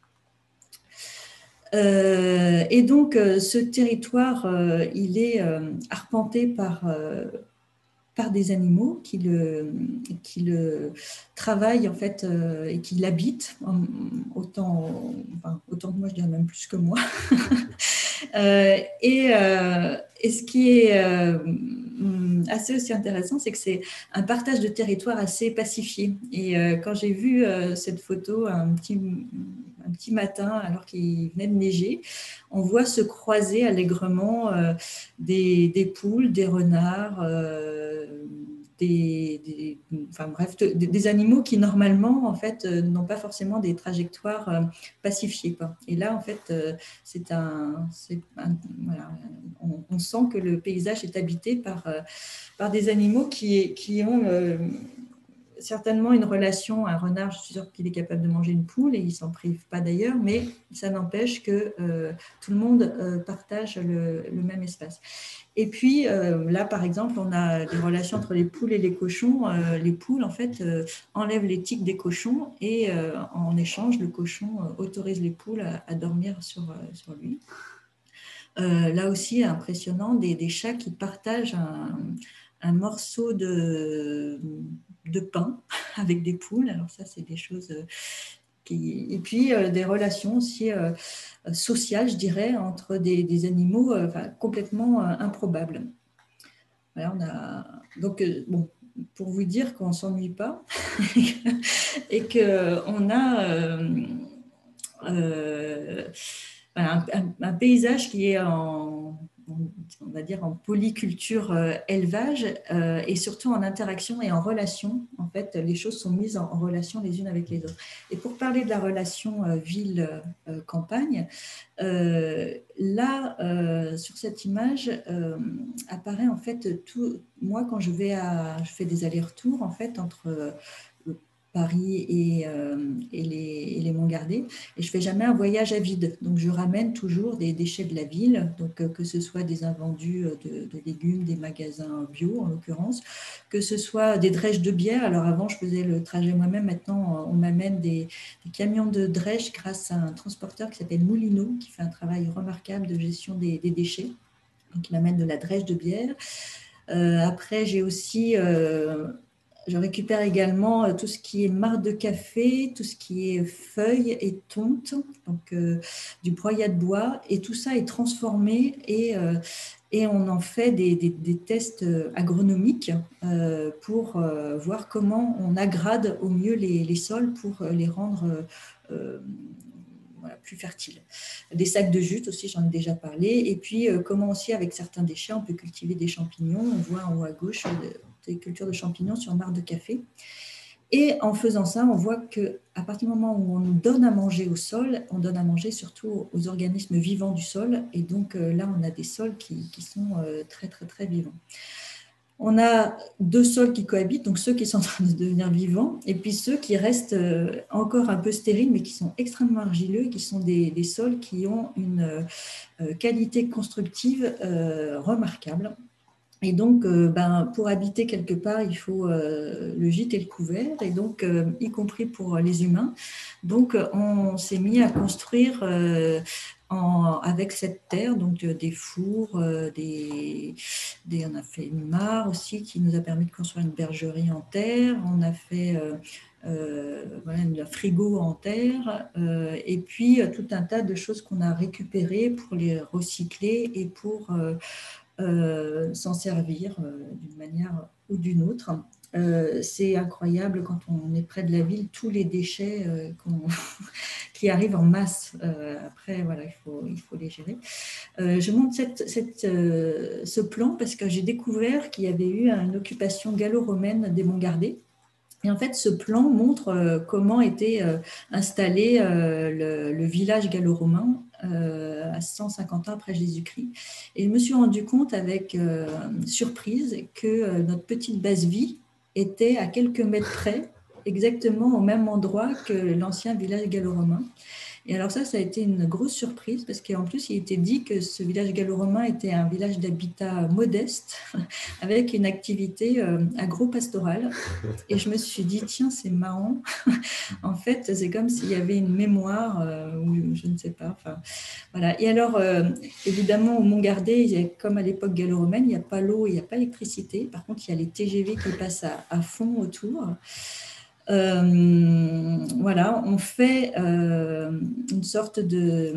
Et donc, ce territoire, il est arpenté par des animaux qui le travaillent en fait et qui l'habitent, autant que moi, je dirais même plus que moi. Et ce qui est assez aussi intéressant, c'est que c'est un partage de territoire assez pacifié. Et quand j'ai vu cette photo un petit matin, alors qu'il venait de neiger, on voit se croiser allègrement des poules, des renards, des animaux qui normalement en fait n'ont pas forcément des trajectoires pacifiées. Et là en fait voilà, on sent que le paysage est habité par des animaux qui ont certainement une relation. Un renard, je suis sûre qu'il est capable de manger une poule et il ne s'en prive pas d'ailleurs, mais ça n'empêche que tout le monde partage le même espace. Et puis là, par exemple, on a des relations entre les poules et les cochons. Les poules, en fait, enlèvent les tiques des cochons et en échange, le cochon autorise les poules à dormir sur lui. Là aussi, impressionnant, des chats qui partagent un morceau de pain avec des poules. Alors ça, c'est des choses et puis des relations aussi sociales, je dirais, entre des animaux complètement improbables. Voilà, donc, bon, pour vous dire qu'on ne s'ennuie pas et qu'on a un paysage qui est on va dire en polyculture élevage et surtout en interaction et en relation. En fait, les choses sont mises en relation les unes avec les autres. Et pour parler de la relation ville-campagne, là, sur cette image, apparaît en fait tout. Moi, quand je fais des allers-retours en fait entre Paris et les Monts Gardés, et je ne fais jamais un voyage à vide. Donc, je ramène toujours des déchets de la ville, donc, que ce soit des invendus de légumes, des magasins bio en l'occurrence, que ce soit des drèches de bière. Alors, avant, je faisais le trajet moi-même. Maintenant, on m'amène des camions de drèches grâce à un transporteur qui s'appelle Moulineau, qui fait un travail remarquable de gestion des déchets. Donc, il m'amène de la drèche de bière. Après, j'ai aussi... je récupère également tout ce qui est marc de café, tout ce qui est feuilles et tonte, donc du broyat de bois, et tout ça est transformé et on en fait des tests agronomiques pour voir comment on agrade au mieux les sols pour les rendre plus fertiles. Des sacs de jute aussi, j'en ai déjà parlé, et puis comment aussi avec certains déchets on peut cultiver des champignons. On voit en haut à gauche des cultures de champignons sur marc de café. Et en faisant ça, on voit qu'à partir du moment où on nous donne à manger au sol, on donne à manger surtout aux organismes vivants du sol. Et donc là, on a des sols qui sont très, très, très vivants. On a 2 sols qui cohabitent, donc ceux qui sont en train de devenir vivants, et puis ceux qui restent encore un peu stériles, mais qui sont extrêmement argileux, qui sont des sols qui ont une qualité constructive remarquable. Et donc, pour habiter quelque part, il faut le gîte et le couvert, et donc, y compris pour les humains. Donc, on s'est mis à construire avec cette terre, donc des fours, on a fait une mare aussi qui nous a permis de construire une bergerie en terre. On a fait un frigo en terre, et puis tout un tas de choses qu'on a récupérées pour les recycler et pour s'en servir d'une manière ou d'une autre. C'est incroyable quand on est près de la ville, tous les déchets qui arrivent en masse. Après, voilà, il faut les gérer. Je montre ce plan parce que j'ai découvert qu'il y avait eu une occupation gallo-romaine des Monts Gardés. Et en fait, ce plan montre comment était installé le village gallo-romain à 150 ans après Jésus-Christ. Et je me suis rendu compte avec surprise que notre petite base-vie était à quelques mètres près, exactement au même endroit que l'ancien village gallo-romain. Et alors ça a été une grosse surprise parce qu'en plus, il était dit que ce village gallo-romain était un village d'habitat modeste avec une activité agro-pastorale. Et je me suis dit, tiens, c'est marrant. En fait, c'est comme s'il y avait une mémoire ou je ne sais pas. Enfin, voilà. Et alors, évidemment, au Mont Gardé, comme à l'époque gallo-romaine, il n'y a pas l'eau, il n'y a pas l'électricité. Par contre, il y a les TGV qui passent à fond autour. Voilà, on fait une sorte de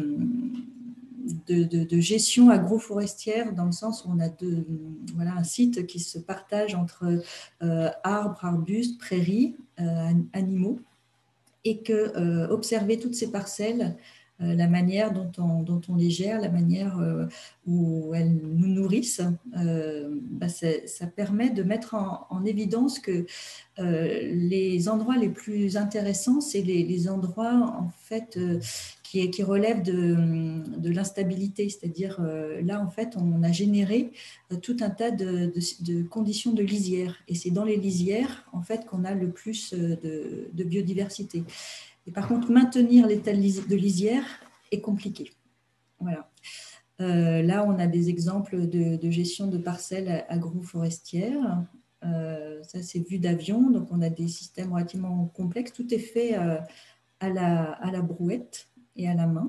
gestion agroforestière dans le sens où on a un site qui se partage entre arbres, arbustes, prairies, animaux, et que observer toutes ces parcelles, la manière dont on les gère, la manière où elles nous nourrissent, ça permet de mettre en évidence que les endroits les plus intéressants, c'est les endroits en fait qui relèvent de l'instabilité, c'est-à-dire là en fait on a généré tout un tas de conditions de lisière, et c'est dans les lisières en fait qu'on a le plus de biodiversité. Et par contre, maintenir l'état de lisière est compliqué. Voilà. Là, on a des exemples de gestion de parcelles agroforestières. Ça, c'est vu d'avion. Donc, on a des systèmes relativement complexes. Tout est fait à la brouette et à la main.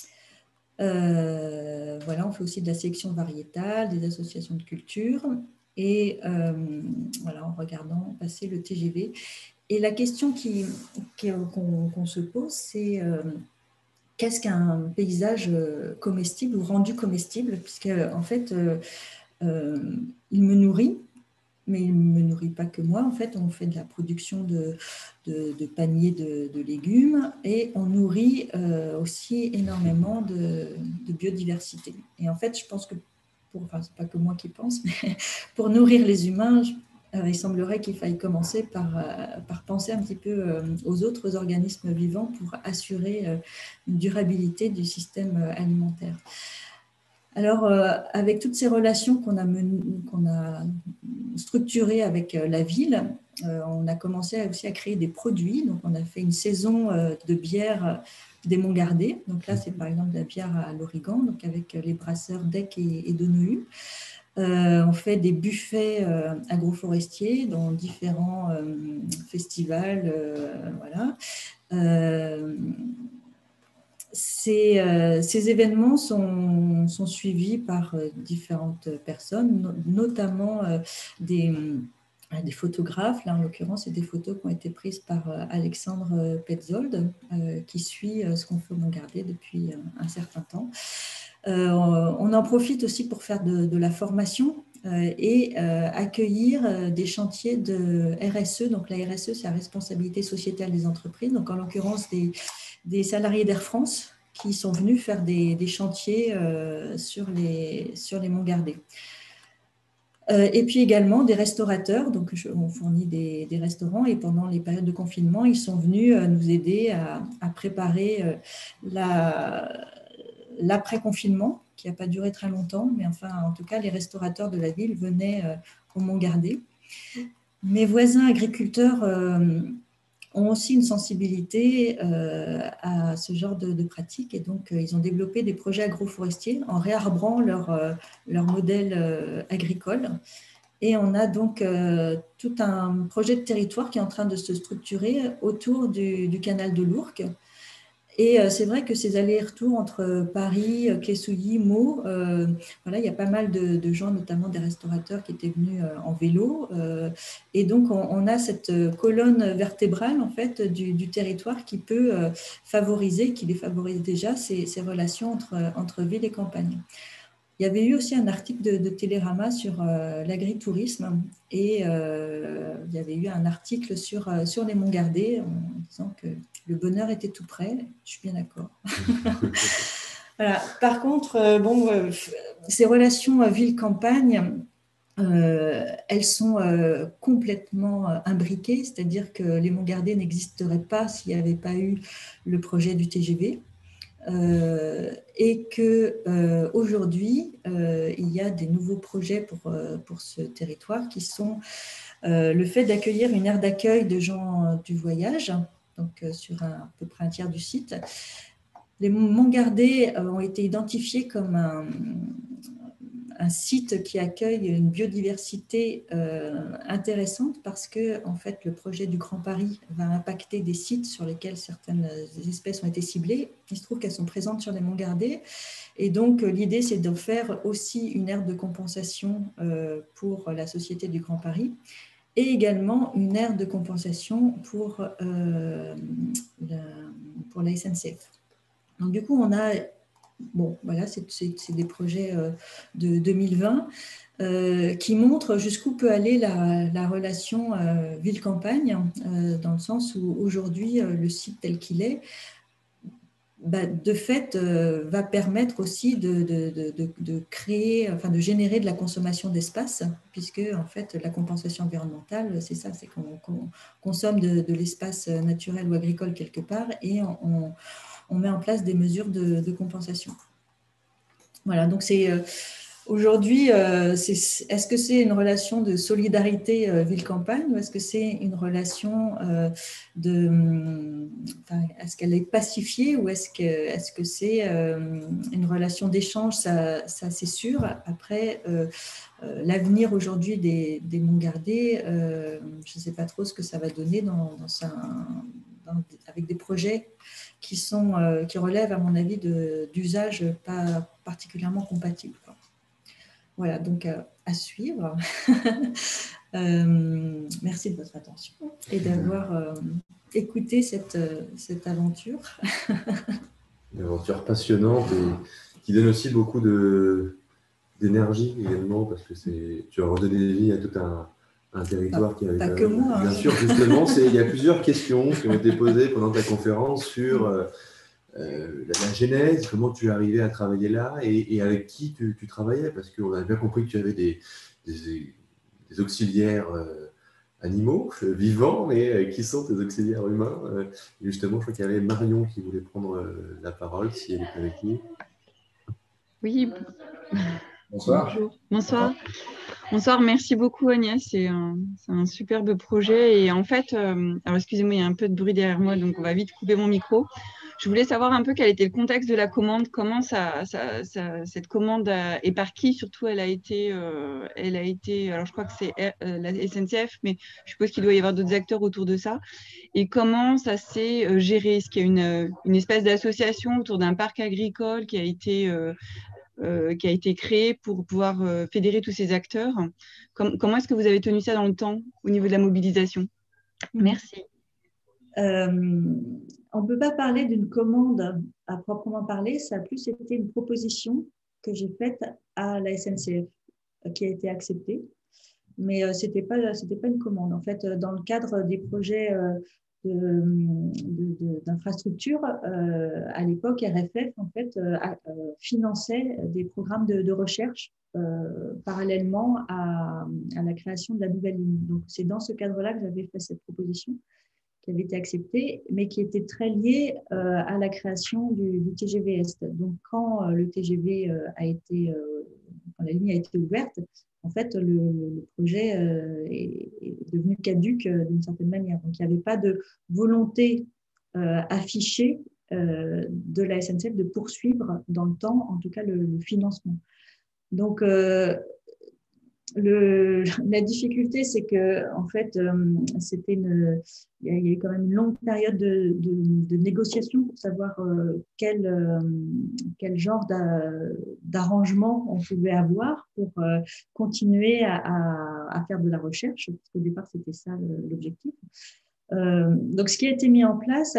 Voilà, on fait aussi de la sélection variétale, des associations de culture. Et voilà, en regardant passer le TGV. Et la question qu'on se pose, c'est qu'est-ce qu'un paysage comestible ou rendu comestible, puisque en fait, il me nourrit, mais il ne me nourrit pas que moi. En fait, on fait de la production de paniers de légumes et on nourrit aussi énormément de biodiversité. Et en fait, je pense que, c'est pas que moi qui pense, mais pour nourrir les humains, il semblerait qu'il faille commencer par penser un petit peu aux autres organismes vivants pour assurer une durabilité du système alimentaire. Alors, avec toutes ces relations qu'on a structurées avec la ville, on a commencé aussi à créer des produits. Donc, on a fait une saison de bière des Monts Gardés. Donc là, c'est par exemple de la bière à l'origan, donc avec les brasseurs d'Eck et de Neuilly. On fait des buffets agroforestiers dans différents festivals. Voilà. Ces événements sont suivis par différentes personnes, notamment des photographes. Là, en l'occurrence, c'est des photos qui ont été prises par Alexandre Petzold, qui suit ce qu'on fait au Mont Gardé depuis un certain temps. On en profite aussi pour faire de la formation et accueillir des chantiers de RSE. Donc la RSE, c'est la responsabilité sociétale des entreprises. Donc en l'occurrence, des salariés d'Air France qui sont venus faire des chantiers sur les Monts Gardés. Et puis également des restaurateurs. Donc, on fournit des restaurants et pendant les périodes de confinement, ils sont venus nous aider à préparer l'après-confinement, qui n'a pas duré très longtemps, mais enfin, en tout cas, les restaurateurs de la ville venaient au Mont-Gardé. Mes voisins agriculteurs ont aussi une sensibilité à ce genre de pratiques et donc ils ont développé des projets agroforestiers en réarbrant leur modèle agricole. Et on a donc tout un projet de territoire qui est en train de se structurer autour du canal de l'Ourcq. Et c'est vrai que ces allers-retours entre Paris, Clé-Souilly, Meaux, voilà, il y a pas mal de gens, notamment des restaurateurs qui étaient venus en vélo. Et donc, on a cette colonne vertébrale en fait, du territoire qui peut favoriser, qui les favorise déjà, ces relations entre ville et campagne. Il y avait eu aussi un article de Télérama sur l'agritourisme et il y avait eu un article sur les Monts-Gardés en disant que le bonheur était tout près. Je suis bien d'accord. Voilà. Par contre, ces relations ville-campagne, elles sont complètement imbriquées, c'est-à-dire que les Monts-Gardés n'existeraient pas s'il n'y avait pas eu le projet du TGV. Et qu'aujourd'hui, il y a des nouveaux projets pour ce territoire qui sont le fait d'accueillir une aire d'accueil de gens du voyage, donc sur à peu près un tiers du site. Les Monts-Gardés ont été identifiés comme un site qui accueille une biodiversité intéressante parce que en fait, le projet du Grand Paris va impacter des sites sur lesquels certaines espèces ont été ciblées. Il se trouve qu'elles sont présentes sur les Monts-Gardés. Et donc, l'idée, c'est d'en faire aussi une aire de compensation pour la Société du Grand Paris et également une aire de compensation pour la SNCF. Donc, du coup, on a... Bon, voilà, c'est des projets de 2020 qui montrent jusqu'où peut aller la relation ville-campagne, dans le sens où aujourd'hui, le site tel qu'il est, de fait, va permettre aussi de créer, enfin de générer de la consommation d'espace, puisque en fait, la compensation environnementale, c'est ça, c'est qu'on consomme de l'espace naturel ou agricole quelque part et on met en place des mesures de compensation. Voilà, donc c'est aujourd'hui, est-ce que c'est une relation de solidarité ville-campagne ou est-ce que c'est une relation est-ce qu'elle est pacifiée ou est-ce que c'est une relation d'échange, ça c'est sûr. Après, l'avenir aujourd'hui des Monts-Gardés, je ne sais pas trop ce que ça va donner avec des projets qui relèvent, à mon avis, d'usages pas particulièrement compatibles. Voilà, donc à suivre. Merci de votre attention et d'avoir écouté cette aventure. Une aventure passionnante et qui donne aussi beaucoup d'énergie également, parce que tu as redonné vie à tout un territoire qui avait... Pas que moi. Bien sûr, justement, il y a plusieurs questions qui ont été posées pendant ta conférence sur la genèse, comment tu es arrivé à travailler là et avec qui tu travaillais, parce qu'on a bien compris que tu avais des auxiliaires animaux, vivants, mais qui sont tes auxiliaires humains. Justement, je crois qu'il y avait Marion qui voulait prendre la parole, si elle est avec nous. Oui. Bonsoir. Bonjour. Bonsoir. Bonsoir, merci beaucoup Agnès, c'est un superbe projet et en fait, alors excusez-moi, il y a un peu de bruit derrière moi, donc on va vite couper mon micro. Je voulais savoir un peu quel était le contexte de la commande, comment cette commande et par qui surtout elle a été, alors je crois que c'est la SNCF, mais je suppose qu'il doit y avoir d'autres acteurs autour de ça, et comment ça s'est géré, est-ce qu'il y a une espèce d'association autour d'un parc agricole qui a été créé pour pouvoir fédérer tous ces acteurs. Comment est-ce que vous avez tenu ça dans le temps au niveau de la mobilisation? Merci. On ne peut pas parler d'une commande à proprement parler, ça a plus été une proposition que j'ai faite à la SNCF qui a été acceptée, mais ce n'était pas une commande. En fait, dans le cadre des projets d'infrastructures, à l'époque, RFF en fait, finançait des programmes de recherche parallèlement à la création de la nouvelle ligne. Donc, c'est dans ce cadre-là que j'avais fait cette proposition qui avait été acceptée, mais qui était très liée à la création du TGV Est. Donc, quand le TGV quand la ligne a été ouverte, en fait, le projet est devenu caduc d'une certaine manière. Donc, il n'y avait pas de volonté affichée de la SNCF de poursuivre dans le temps, en tout cas, le financement. Donc, la difficulté, c'est que en fait, il y a eu quand même une longue période de négociation pour savoir quel genre d'arrangement on pouvait avoir pour continuer à faire de la recherche, parce qu'au départ, c'était ça l'objectif. Donc, ce qui a été mis en place,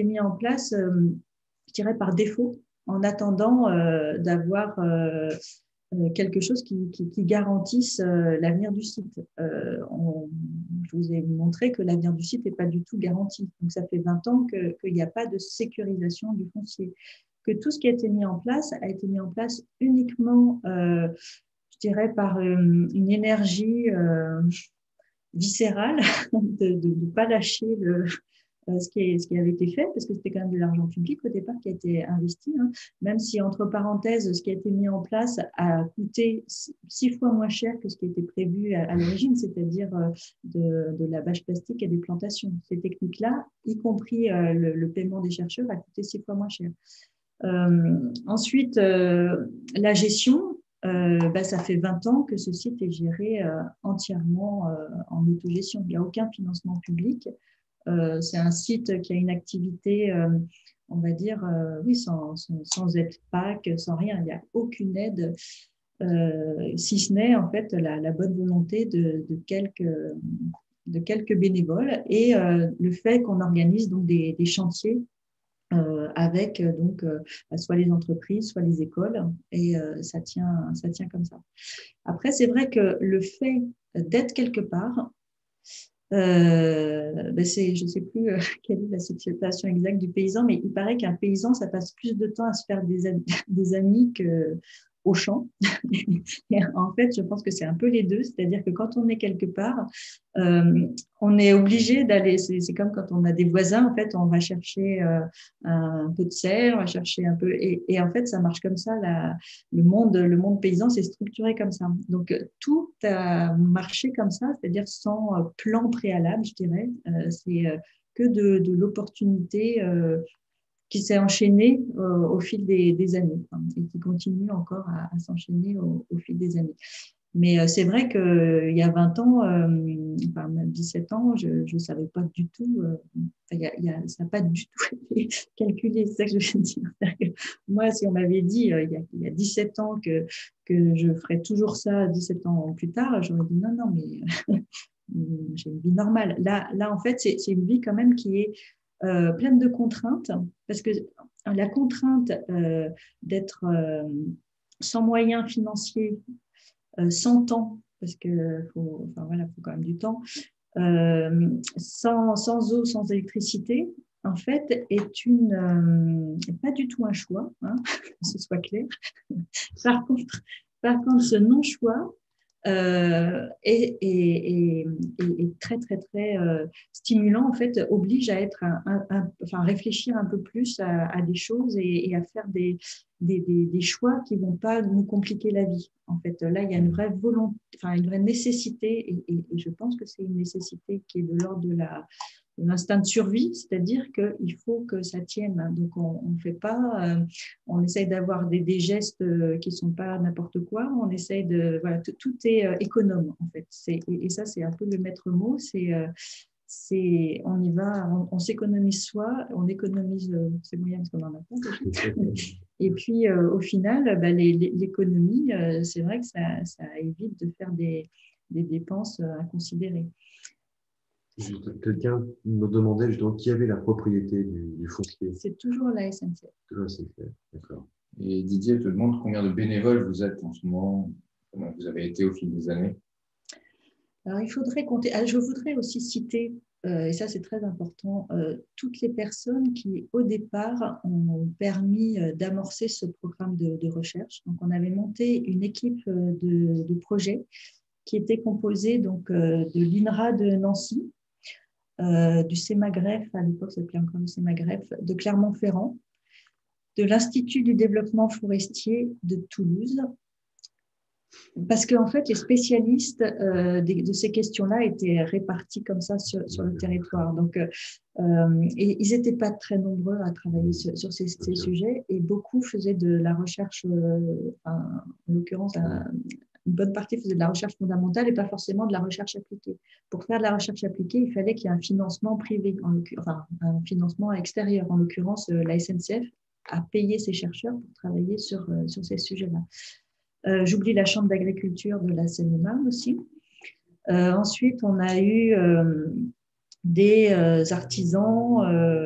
je dirais, par défaut, en attendant d'avoir quelque chose qui garantisse l'avenir du site. Je vous ai montré que l'avenir du site n'est pas du tout garanti. Donc, ça fait 20 ans qu'il n'y a pas de sécurisation du foncier. Que tout ce qui a été mis en place uniquement, je dirais, par une énergie viscérale de ne pas lâcher ce qui avait été fait, parce que c'était quand même de l'argent public au départ qui a été investi, hein. Même si, entre parenthèses, ce qui a été mis en place a coûté 6 fois moins cher que ce qui était prévu à l'origine, c'est-à-dire de la bâche plastique et des plantations. Ces techniques-là, y compris le paiement des chercheurs, a coûté 6 fois moins cher. Ensuite, la gestion, ça fait 20 ans que ce site est géré entièrement en autogestion. Il n'y a aucun financement public. C'est un site qui a une activité, on va dire, oui, sans aide PAC, sans rien. Il n'y a aucune aide, si ce n'est en fait la bonne volonté de quelques bénévoles et le fait qu'on organise donc des chantiers avec donc soit les entreprises, soit les écoles, et ça tient comme ça. Après, c'est vrai que le fait d'être quelque part, je ne sais plus quelle est la situation exacte du paysan, mais il paraît qu'un paysan, ça passe plus de temps à se faire des amis qu'au champ. Et en fait, je pense que c'est un peu les deux, c'est-à-dire que quand on est quelque part, on est obligé d'aller, c'est comme quand on a des voisins, en fait, on va chercher un peu de serre, on va chercher un peu, et en fait, ça marche comme ça, le monde paysan, c'est structuré comme ça. Donc, tout a marché comme ça, c'est-à-dire sans plan préalable, je dirais. C'est que de l'opportunité qui s'est enchaînée au fil des années, et qui continue encore à s'enchaîner au fil des années. Mais c'est vrai qu'il y a 20 ans, même 17 ans, je ne savais pas du tout, ça n'a pas du tout été calculé, c'est ça que je veux dire. Moi, si on m'avait dit il y a 17 ans que je ferais toujours ça 17 ans plus tard, j'aurais dit non, mais j'ai une vie normale. Là, en fait, c'est une vie quand même qui est pleine de contraintes, parce que la contrainte d'être sans moyens financiers, sans temps, parce qu'il faut quand même du temps, sans eau, sans électricité, en fait, est pas du tout un choix, hein, que ce soit clair. Par contre, ce non-choix est très, très, très stimulant, en fait, oblige à être réfléchir un peu plus à des choses et à faire des choix qui ne vont pas nous compliquer la vie. En fait, là, il y a une vraie volonté, une vraie nécessité, et je pense que c'est une nécessité qui est de l'ordre de l'instinct de survie, c'est-à-dire qu'il faut que ça tienne. Donc, on fait pas, on essaye d'avoir des gestes qui ne sont pas n'importe quoi, on essaye tout est économe, en fait. Et ça, c'est un peu le maître mot, on y va, on s'économise soi, on économise ses moyens parce qu'on en a pas. Et puis, au final, l'économie, c'est vrai que ça évite de faire des dépenses inconsidérées. Quelqu'un me demandait justement qui avait la propriété du foncier. C'est toujours la SNCF. Toujours la SNCF, d'accord. Et Didier te demande combien de bénévoles vous êtes en ce moment, comment vous avez été au fil des années. Alors, il faudrait compter. Je voudrais aussi citer et ça c'est très important, toutes les personnes qui au départ ont permis d'amorcer ce programme de recherche. Donc on avait monté une équipe de projet qui était composée donc, de l'INRA de Nancy, du CEMAGREF, à l'époque ça s'appelait encore le CEMAGREF, de Clermont-Ferrand, de l'Institut du développement forestier de Toulouse, parce qu'en fait, les spécialistes de ces questions-là étaient répartis comme ça sur le territoire. Donc, et ils n'étaient pas très nombreux à travailler sur ces sujets, et beaucoup faisaient de la recherche, en l'occurrence, une bonne partie faisait de la recherche fondamentale et pas forcément de la recherche appliquée. Pour faire de la recherche appliquée, il fallait qu'il y ait un financement privé, enfin un financement extérieur. En l'occurrence, la SNCF a payé ses chercheurs pour travailler sur ces sujets-là. J'oublie la Chambre d'agriculture de la Seine-et-Marne aussi. Ensuite, on a eu des artisans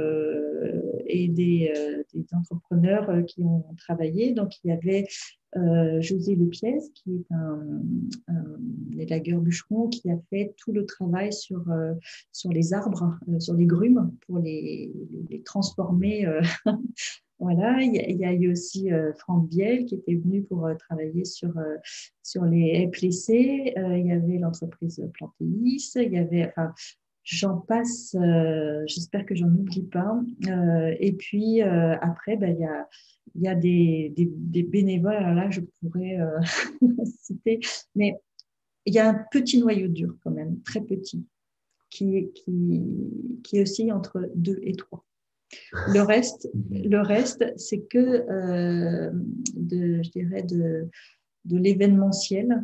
et des entrepreneurs qui ont travaillé. Donc, il y avait José Lepiez, qui est un élagueur bûcheron, qui a fait tout le travail sur les arbres, sur les grumes, pour les transformer. Voilà, il y a eu aussi Franck Biel qui était venu pour travailler sur les haies plessées. Il y avait l'entreprise Plantéis. Il y avait, enfin, j'en passe, j'espère que j'en oublie pas. Et puis après, ben, il y a des bénévoles. Alors là, je pourrais citer, mais il y a un petit noyau dur quand même, très petit, qui oscille entre 2 et 3. Le reste, c'est que je dirais de l'événementiel.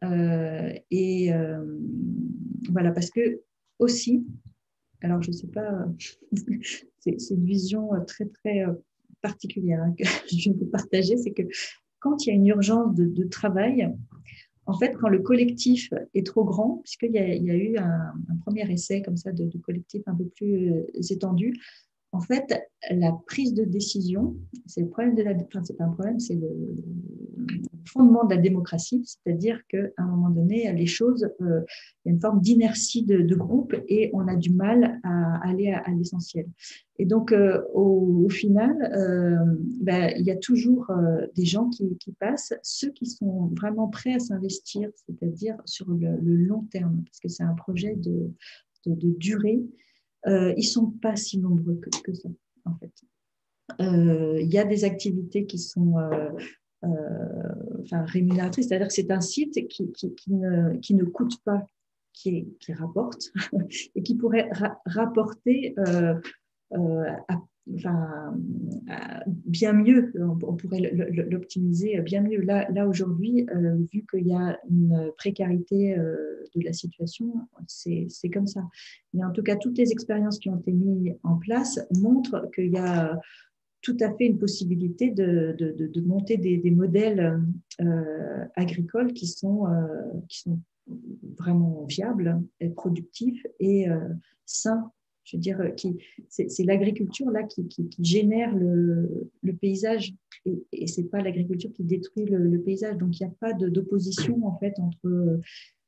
Et voilà, parce que aussi, alors je ne sais pas, c'est une vision très, très particulière que je vais partager, c'est que quand il y a une urgence de travail, en fait, quand le collectif est trop grand, puisqu'il y a eu un premier essai comme ça de collectif un peu plus étendu, en fait, la prise de décision, c'est le problème c'est pas un problème, c'est le fondement de la démocratie, c'est-à-dire qu'à un moment donné, les choses, il y a une forme d'inertie de groupe et on a du mal à aller à l'essentiel. Et donc, au final, il y a toujours des gens qui passent, ceux qui sont vraiment prêts à s'investir, c'est-à-dire sur le long terme, parce que c'est un projet de durée. Ils ne sont pas si nombreux que ça, en fait. Il y a des activités qui sont rémunératrices, c'est-à-dire que c'est un site qui ne coûte pas, qui rapporte et qui pourrait rapporter bien mieux, on pourrait l'optimiser bien mieux. Là aujourd'hui, vu qu'il y a une précarité de la situation, c'est comme ça. Mais en tout cas, toutes les expériences qui ont été mises en place montrent qu'il y a tout à fait une possibilité de monter des modèles agricoles qui sont vraiment viables, et productifs et sains. Je veux dire, c'est l'agriculture là qui génère le paysage et ce n'est pas l'agriculture qui détruit le paysage. Donc, il n'y a pas d'opposition en fait entre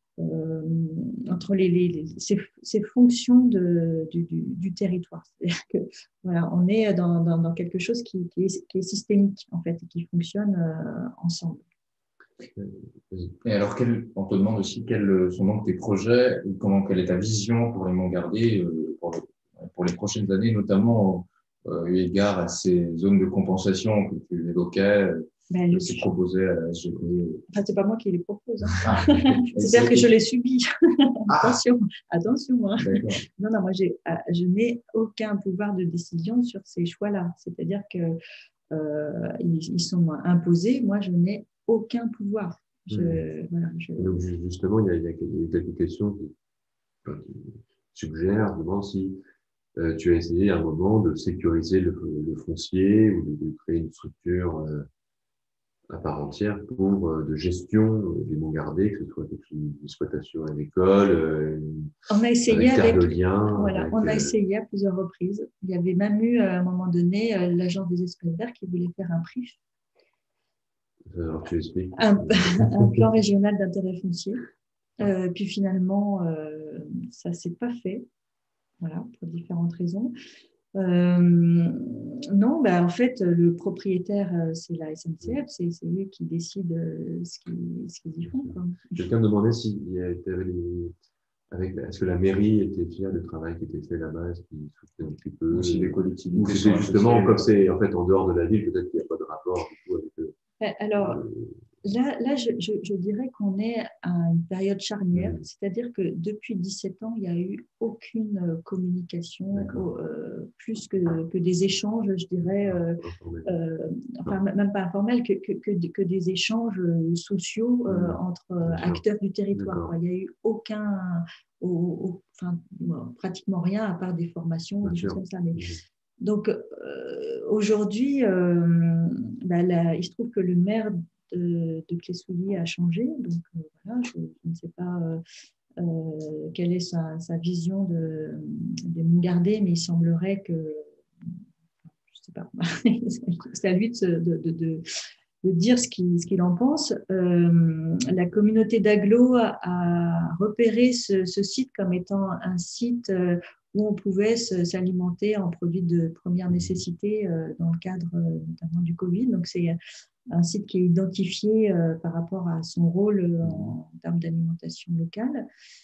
ces fonctions du territoire. C'est-à-dire que voilà, on est dans quelque chose qui est systémique en fait et qui fonctionne ensemble. Et alors, on te demande aussi quels sont donc tes projets, quelle est ta vision pour les Monts-Gardais pour les prochaines années, notamment eu égard à ces zones de compensation que tu évoquais, que tu proposais à la SGP. Enfin, c'est pas moi qui les propose. Hein. C'est-à-dire que je les subis. Attention. Hein. Non, moi, je n'ai aucun pouvoir de décision sur ces choix-là. C'est-à-dire que ils sont imposés. Moi, je n'ai aucun pouvoir. Donc, justement, il y a quelques questions qui suggèrent vraiment si tu as essayé à un moment de sécuriser le foncier ou de créer une structure à part entière pour de gestion des Monts-Gardais, que ce soit une exploitation agricole, on a essayé on a essayé à plusieurs reprises. Il y avait même eu à un moment donné l'agence des espaces verts qui voulait faire un PRIF. Alors, tu expliques. Un plan régional d'intérêt foncier. Puis finalement, ça ne s'est pas fait. voilà, pour différentes raisons. Non, en fait, le propriétaire, c'est la SNCF, c'est eux qui décident ce qu'ils y font, quoi. Quelqu'un me demandait si est-ce que la mairie était fière du travail qui était fait là-bas, est-ce qu'ils soutenaient un petit peu, ou si les collectivités ou sont c'était justement, associées. comme c'est en fait en dehors de la ville, peut-être qu'il n'y a pas de rapport du tout avec eux. Alors, là je dirais qu'on est à une période charnière, c'est-à-dire que depuis 17 ans, il n'y a eu aucune communication, plus que des échanges, je dirais, enfin, même pas informels, que des échanges sociaux entre acteurs du territoire. Il n'y a eu enfin, pratiquement rien à part des formations, des choses comme ça. Mais, donc, aujourd'hui, il se trouve que le maire de Clé-Souilly a changé. Donc, voilà, je ne sais pas quelle est sa vision des Montgardais, mais il semblerait que, je ne sais pas, c'est à lui de dire ce qu'il en pense. La communauté d'Aglo a repéré ce site comme étant un site où on pouvait s'alimenter en produits de première nécessité dans le cadre notamment du Covid. Donc, c'est un site qui est identifié par rapport à son rôle en termes d'alimentation locale.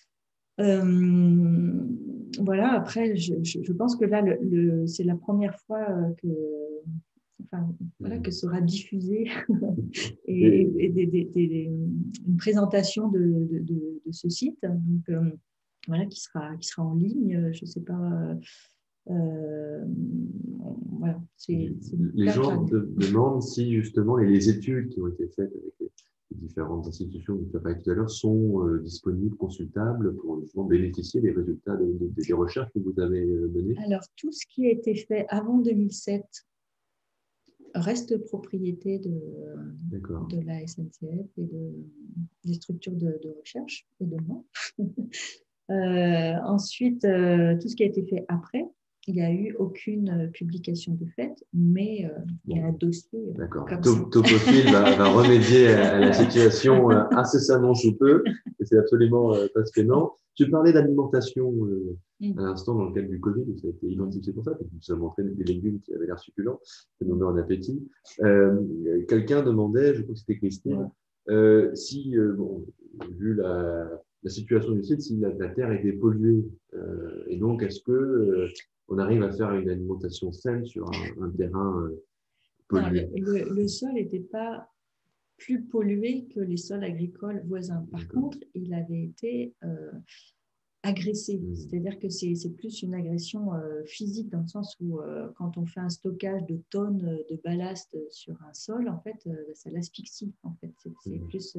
Voilà, après, je pense que là, c'est la première fois que sera diffusée une présentation de ce site. Donc, voilà, qui sera en ligne. Je ne sais pas. Voilà, les gens demandent si justement les études qui ont été faites avec les différentes institutions que tu as parlé tout à l'heure sont disponibles, consultables pour justement bénéficier des résultats des recherches que vous avez menées. Alors, tout ce qui a été fait avant 2007 reste propriété de la SNCF et des structures de recherche et de moi. Ensuite, tout ce qui a été fait après, il n'y a eu aucune publication de fait, mais il y a un dossier. D'accord. Topophile va remédier à la situation incessamment sous peu, et c'est absolument passionnant. Tu parlais d'alimentation à l'instant dans le cadre du Covid, où ça a été identifié pour ça, et tu nous as montré des légumes qui avaient l'air succulents, ça nous met en appétit. Quelqu'un demandait, je crois que c'était Christine, si, vu la situation du site, si la terre était polluée, et donc est-ce que on arrive à faire une alimentation saine sur un terrain pollué? Non, le sol n'était pas plus pollué que les sols agricoles voisins. Par contre, il avait été agressé. C'est-à-dire que c'est plus une agression physique, dans le sens où quand on fait un stockage de tonnes de ballast sur un sol, en fait, ça l'asphyxie. En fait, c'est plus...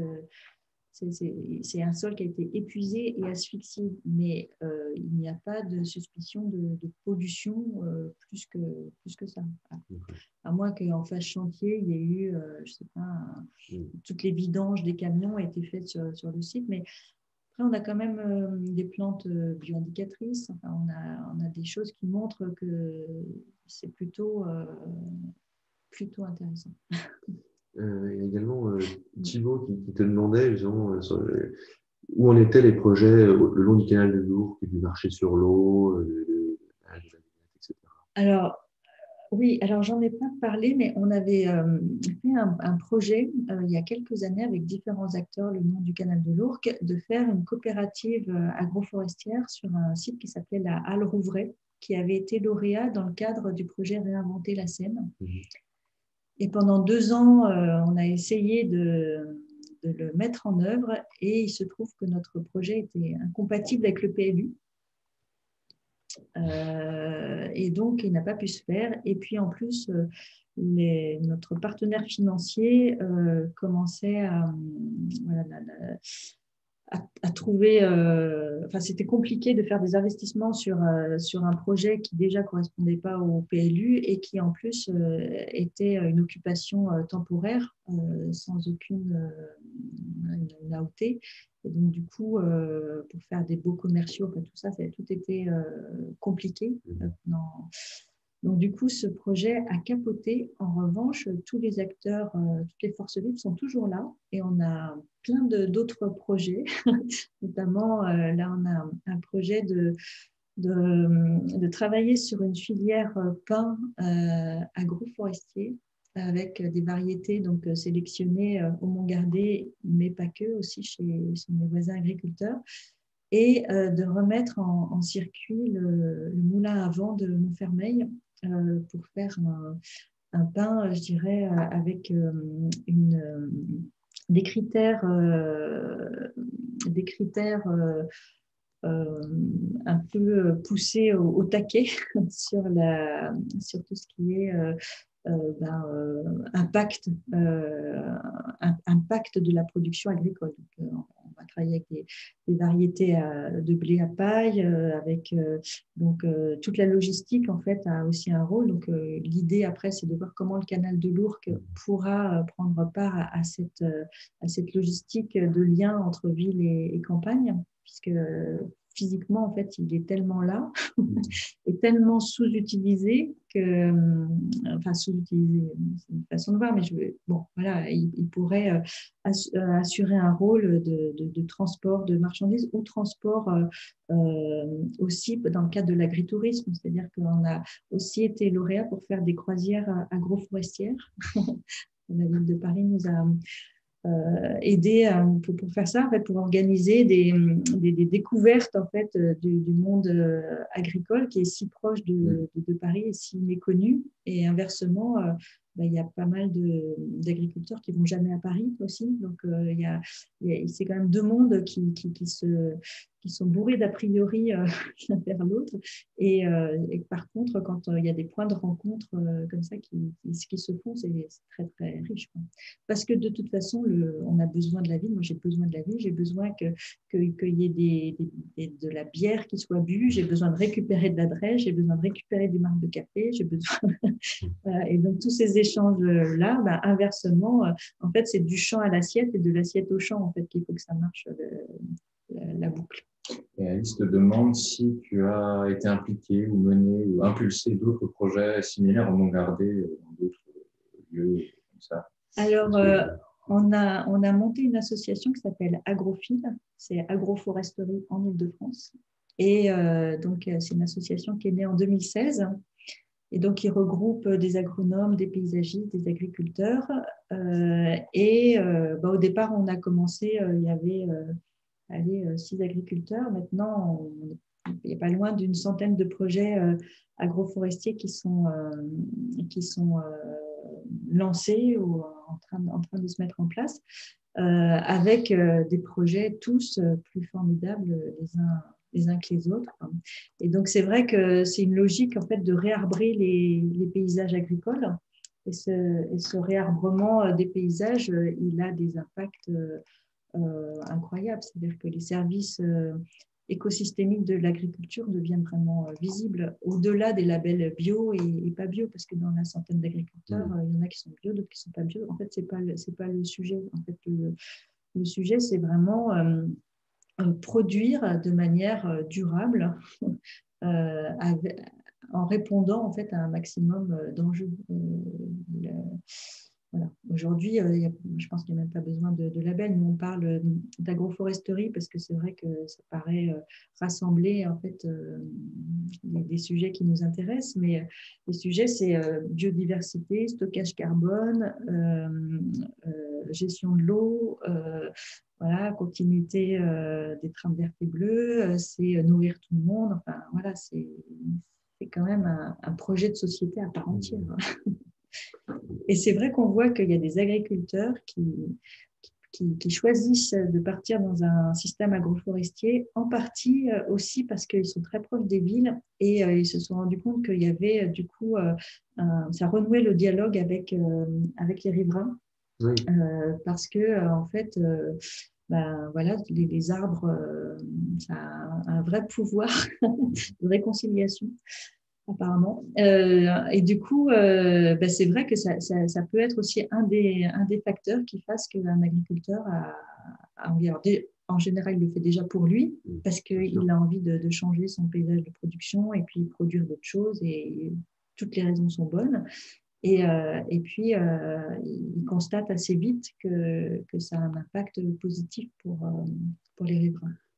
c'est un sol qui a été épuisé et asphyxié, mais il n'y a pas de suspicion de pollution plus que ça. À moins qu'en phase chantier, il y ait eu, je sais pas, toutes les vidanges des camions ont été faites sur le site, mais après, on a quand même des plantes bioindicatrices. Enfin, on a des choses qui montrent que c'est plutôt intéressant. Il y a également Thibaut qui te demandait justement, où en étaient les projets le long du canal de Lourdes, du marché sur l'eau, etc. Alors, oui, alors j'en ai pas parlé, mais on avait fait un projet il y a quelques années avec différents acteurs le long du canal de l'Ourcq de faire une coopérative agroforestière sur un site qui s'appelait la Halle Rouvray, qui avait été lauréat dans le cadre du projet Réinventer la Seine. Et pendant 2 ans, on a essayé de le mettre en œuvre et il se trouve que notre projet était incompatible avec le PLU. Et donc, il n'a pas pu se faire. Et puis, en plus, notre partenaire financier commençait à trouver... c'était compliqué de faire des investissements sur un projet qui déjà ne correspondait pas au PLU et qui, en plus, était une occupation temporaire sans aucune une AOT. Et donc, du coup, pour faire des baux commerciaux, tout ça a tout été compliqué. Donc, du coup, ce projet a capoté. En revanche, tous les acteurs, toutes les forces vives sont toujours là et on a plein d'autres projets. Notamment, là, on a un projet de travailler sur une filière pain agroforestier avec des variétés donc, sélectionnées au Mont-Gardé, mais pas que, aussi chez mes voisins agriculteurs, et de remettre en circuit le moulin à vent de Montfermeil pour faire un pain, je dirais, avec des critères un peu poussés au taquet sur tout ce qui est impact de la production agricole. Donc, on va travailler avec des variétés de blé à paille, avec toute la logistique en fait a aussi un rôle. Donc l'idée après c'est de voir comment le canal de l'Ourcq pourra prendre part à cette logistique de lien entre ville et campagne, puisque physiquement, en fait, il est tellement là et tellement sous-utilisé que, enfin, sous-utilisé, c'est une façon de voir, mais voilà, il pourrait assurer un rôle de transport de marchandises ou transport aussi dans le cadre de l'agritourisme, c'est-à-dire qu'on a aussi été lauréat pour faire des croisières agroforestières. La ville de Paris nous a aider pour faire ça, en fait, pour organiser des découvertes en fait, du monde agricole qui est si proche de Paris et si méconnu. Et inversement, il y a pas mal d'agriculteurs qui ne vont jamais à Paris aussi. Donc, c'est quand même deux mondes qui sont bourrés d'a priori l'un vers l'autre. Et par contre, quand il y a des points de rencontre comme ça qui se font, c'est très, très riche, quoi. Parce que de toute façon, on a besoin de la ville. Moi, j'ai besoin de la ville. J'ai besoin qu'il y ait de la bière qui soit bue. J'ai besoin de récupérer de la drèche. J'ai besoin de récupérer des marques de café. J'ai besoin... Et donc, tous ces échanges-là, inversement, en fait, c'est du champ à l'assiette et de l'assiette au champ, en fait, qu'il faut que ça marche, la boucle. Et Alice te demande si tu as été impliqué ou mené ou impulsé d'autres projets similaires au Mont-Gardé, dans d'autres lieux comme ça. Alors, on a monté une association qui s'appelle Agrofil, c'est agroforesterie en Île-de-France. Et donc, c'est une association qui est née en 2016 et donc qui regroupe des agronomes, des paysagistes, des agriculteurs. Au départ, on a commencé, il y avait 6 agriculteurs. Maintenant, il n'y a pas loin d'une centaine de projets agroforestiers qui sont lancés ou en train de se mettre en place, avec des projets tous plus formidables les uns que les autres. Et donc, c'est vrai que c'est une logique en fait, de réarbrer les paysages agricoles. Et ce réarbrement des paysages, il a des impacts incroyables. C'est-à-dire que les services écosystémiques de l'agriculture deviennent vraiment visibles au-delà des labels bio et pas bio, parce que dans la centaine d'agriculteurs, il y en a qui sont bio, d'autres qui ne sont pas bio. En fait, ce n'est pas le sujet. En fait, le sujet, c'est vraiment produire de manière durable en répondant en fait, à un maximum d'enjeux. Voilà. Aujourd'hui, je pense qu'il n'y a même pas besoin de label. Nous, on parle d'agroforesterie parce que c'est vrai que ça paraît rassembler en fait, des sujets qui nous intéressent, mais les sujets, c'est biodiversité, stockage carbone, gestion de l'eau, voilà, continuité des trames vertes et bleues, c'est nourrir tout le monde. Enfin, voilà, c'est quand même un projet de société à part entière. Et c'est vrai qu'on voit qu'il y a des agriculteurs qui choisissent de partir dans un système agroforestier, en partie aussi parce qu'ils sont très proches des villes et ils se sont rendus compte qu'il y avait du coup, ça renouait le dialogue avec les riverains. Oui. Parce que en fait, voilà, les arbres, ça a un vrai pouvoir de réconciliation. Apparemment. Et du coup, c'est vrai que ça peut être aussi un des facteurs qui fasse qu'un agriculteur a envie. Alors, en général, il le fait déjà pour lui, parce qu'il a envie de changer son paysage de production et puis produire d'autres choses, et toutes les raisons sont bonnes. Et puis, il constate assez vite que ça a un impact positif pour les riverains.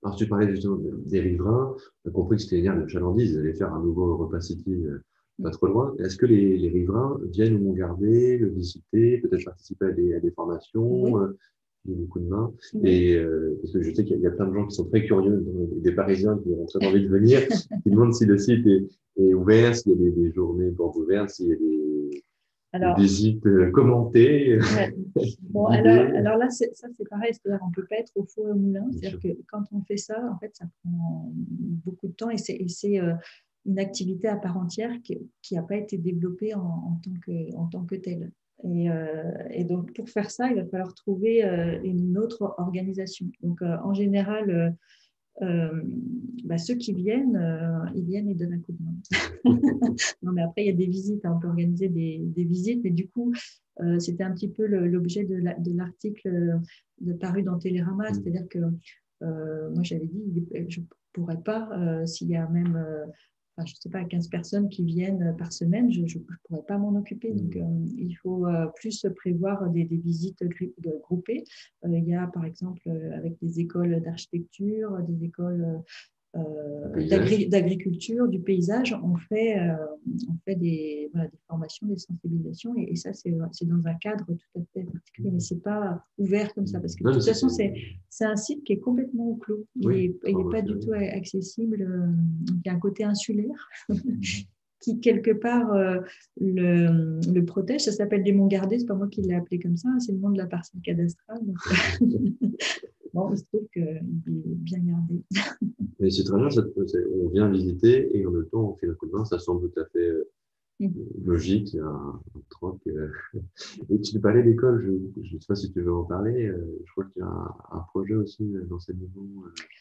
Alors, tu parlais justement des riverains. On a compris que c'était une aire de chalandise. Ils allaient faire un nouveau repas city pas trop loin. Est-ce que les riverains viennent au Mont-Gardé, le visiter, peut-être participer à des formations, Oui. des coups de main? Oui. Et parce que je sais qu'il y a plein de gens qui sont très curieux, des Parisiens qui ont très envie de venir, qui demandent si le site est ouvert, s'il y a des journées portes ouvertes, s'il y a des visites commentées. Ouais. Bon, alors là, ça c'est pareil, c'est-à-dire on ne peut pas être au four et au moulin. C'est-à-dire que quand on fait ça, en fait, ça prend beaucoup de temps et c'est une activité à part entière qui n'a pas été développée en tant que telle. Et donc, pour faire ça, il va falloir trouver une autre organisation. Donc, en général, ceux qui viennent, ils viennent et donnent un coup de main. Non, mais après, il y a des visites, on peut organiser des visites, mais du coup, c'était un petit peu l'objet de l'article paru dans Télérama, c'est-à-dire que moi, j'avais dit, je ne pourrais pas, s'il y a même, je ne sais pas, 15 personnes qui viennent par semaine, je ne pourrais pas m'en occuper. Donc, il faut plus prévoir des visites groupées. Il y a, par exemple, avec des écoles d'architecture, des écoles d'agriculture, du paysage, on fait des formations, des sensibilisations, et ça, c'est dans un cadre tout à fait particulier, mais ce n'est pas ouvert comme ça, parce que de toute façon, c'est un site qui est complètement clos. Il n'est pas du tout accessible. Il y a un côté insulaire qui, quelque part, le protège. Ça s'appelle des Monts-Gardés, ce n'est pas moi qui l'ai appelé comme ça, c'est le nom de la parcelle cadastrale. Donc, bon, il se trouve qu'il est bien gardé. Mais c'est très bien, on vient visiter et en même temps on fait un coup de main, ça semble tout à fait logique, c'est un troc. Et tu parlais d'école, je ne sais pas si tu veux en parler, je crois qu'il y a un projet aussi d'enseignement.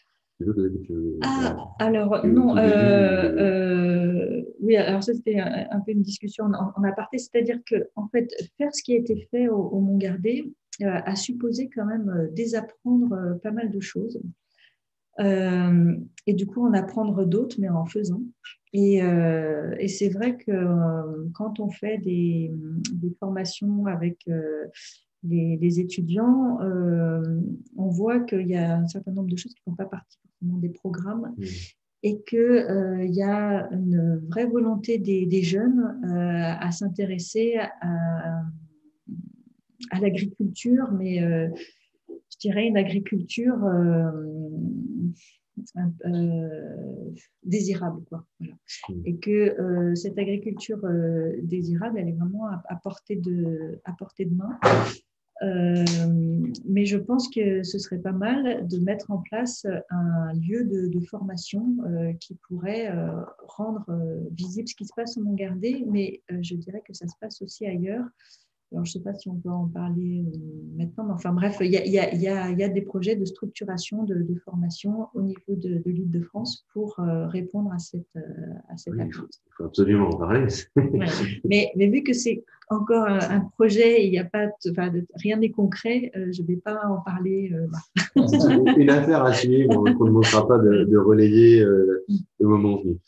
Oui, alors ça c'était un peu une discussion en aparté, c'est-à-dire que en fait, faire ce qui a été fait au Mont-Gardé a supposé quand même désapprendre pas mal de choses. Et du coup, en apprendre d'autres, mais en faisant. Et c'est vrai que quand on fait des formations avec les étudiants, on voit qu'il y a un certain nombre de choses qui ne font pas partie forcément des programmes et qu'il y a une vraie volonté des jeunes à s'intéresser à l'agriculture, mais je dirais une agriculture désirable, quoi. Voilà. Et que cette agriculture désirable, elle est vraiment à portée de main. Mais je pense que ce serait pas mal de mettre en place un lieu de formation qui pourrait rendre visible ce qui se passe au Mont-Gardé, mais je dirais que ça se passe aussi ailleurs. Alors, je ne sais pas si on peut en parler maintenant, mais enfin bref, il y a des projets de structuration de formation au niveau de l'Île-de-France pour répondre à cette attente. Il faut absolument en parler. Ouais. Mais vu que c'est encore un projet, il n'y a pas rien n'est concret, je ne vais pas en parler. Une affaire à suivre, qu'on ne manquera pas de relayer le moment venu.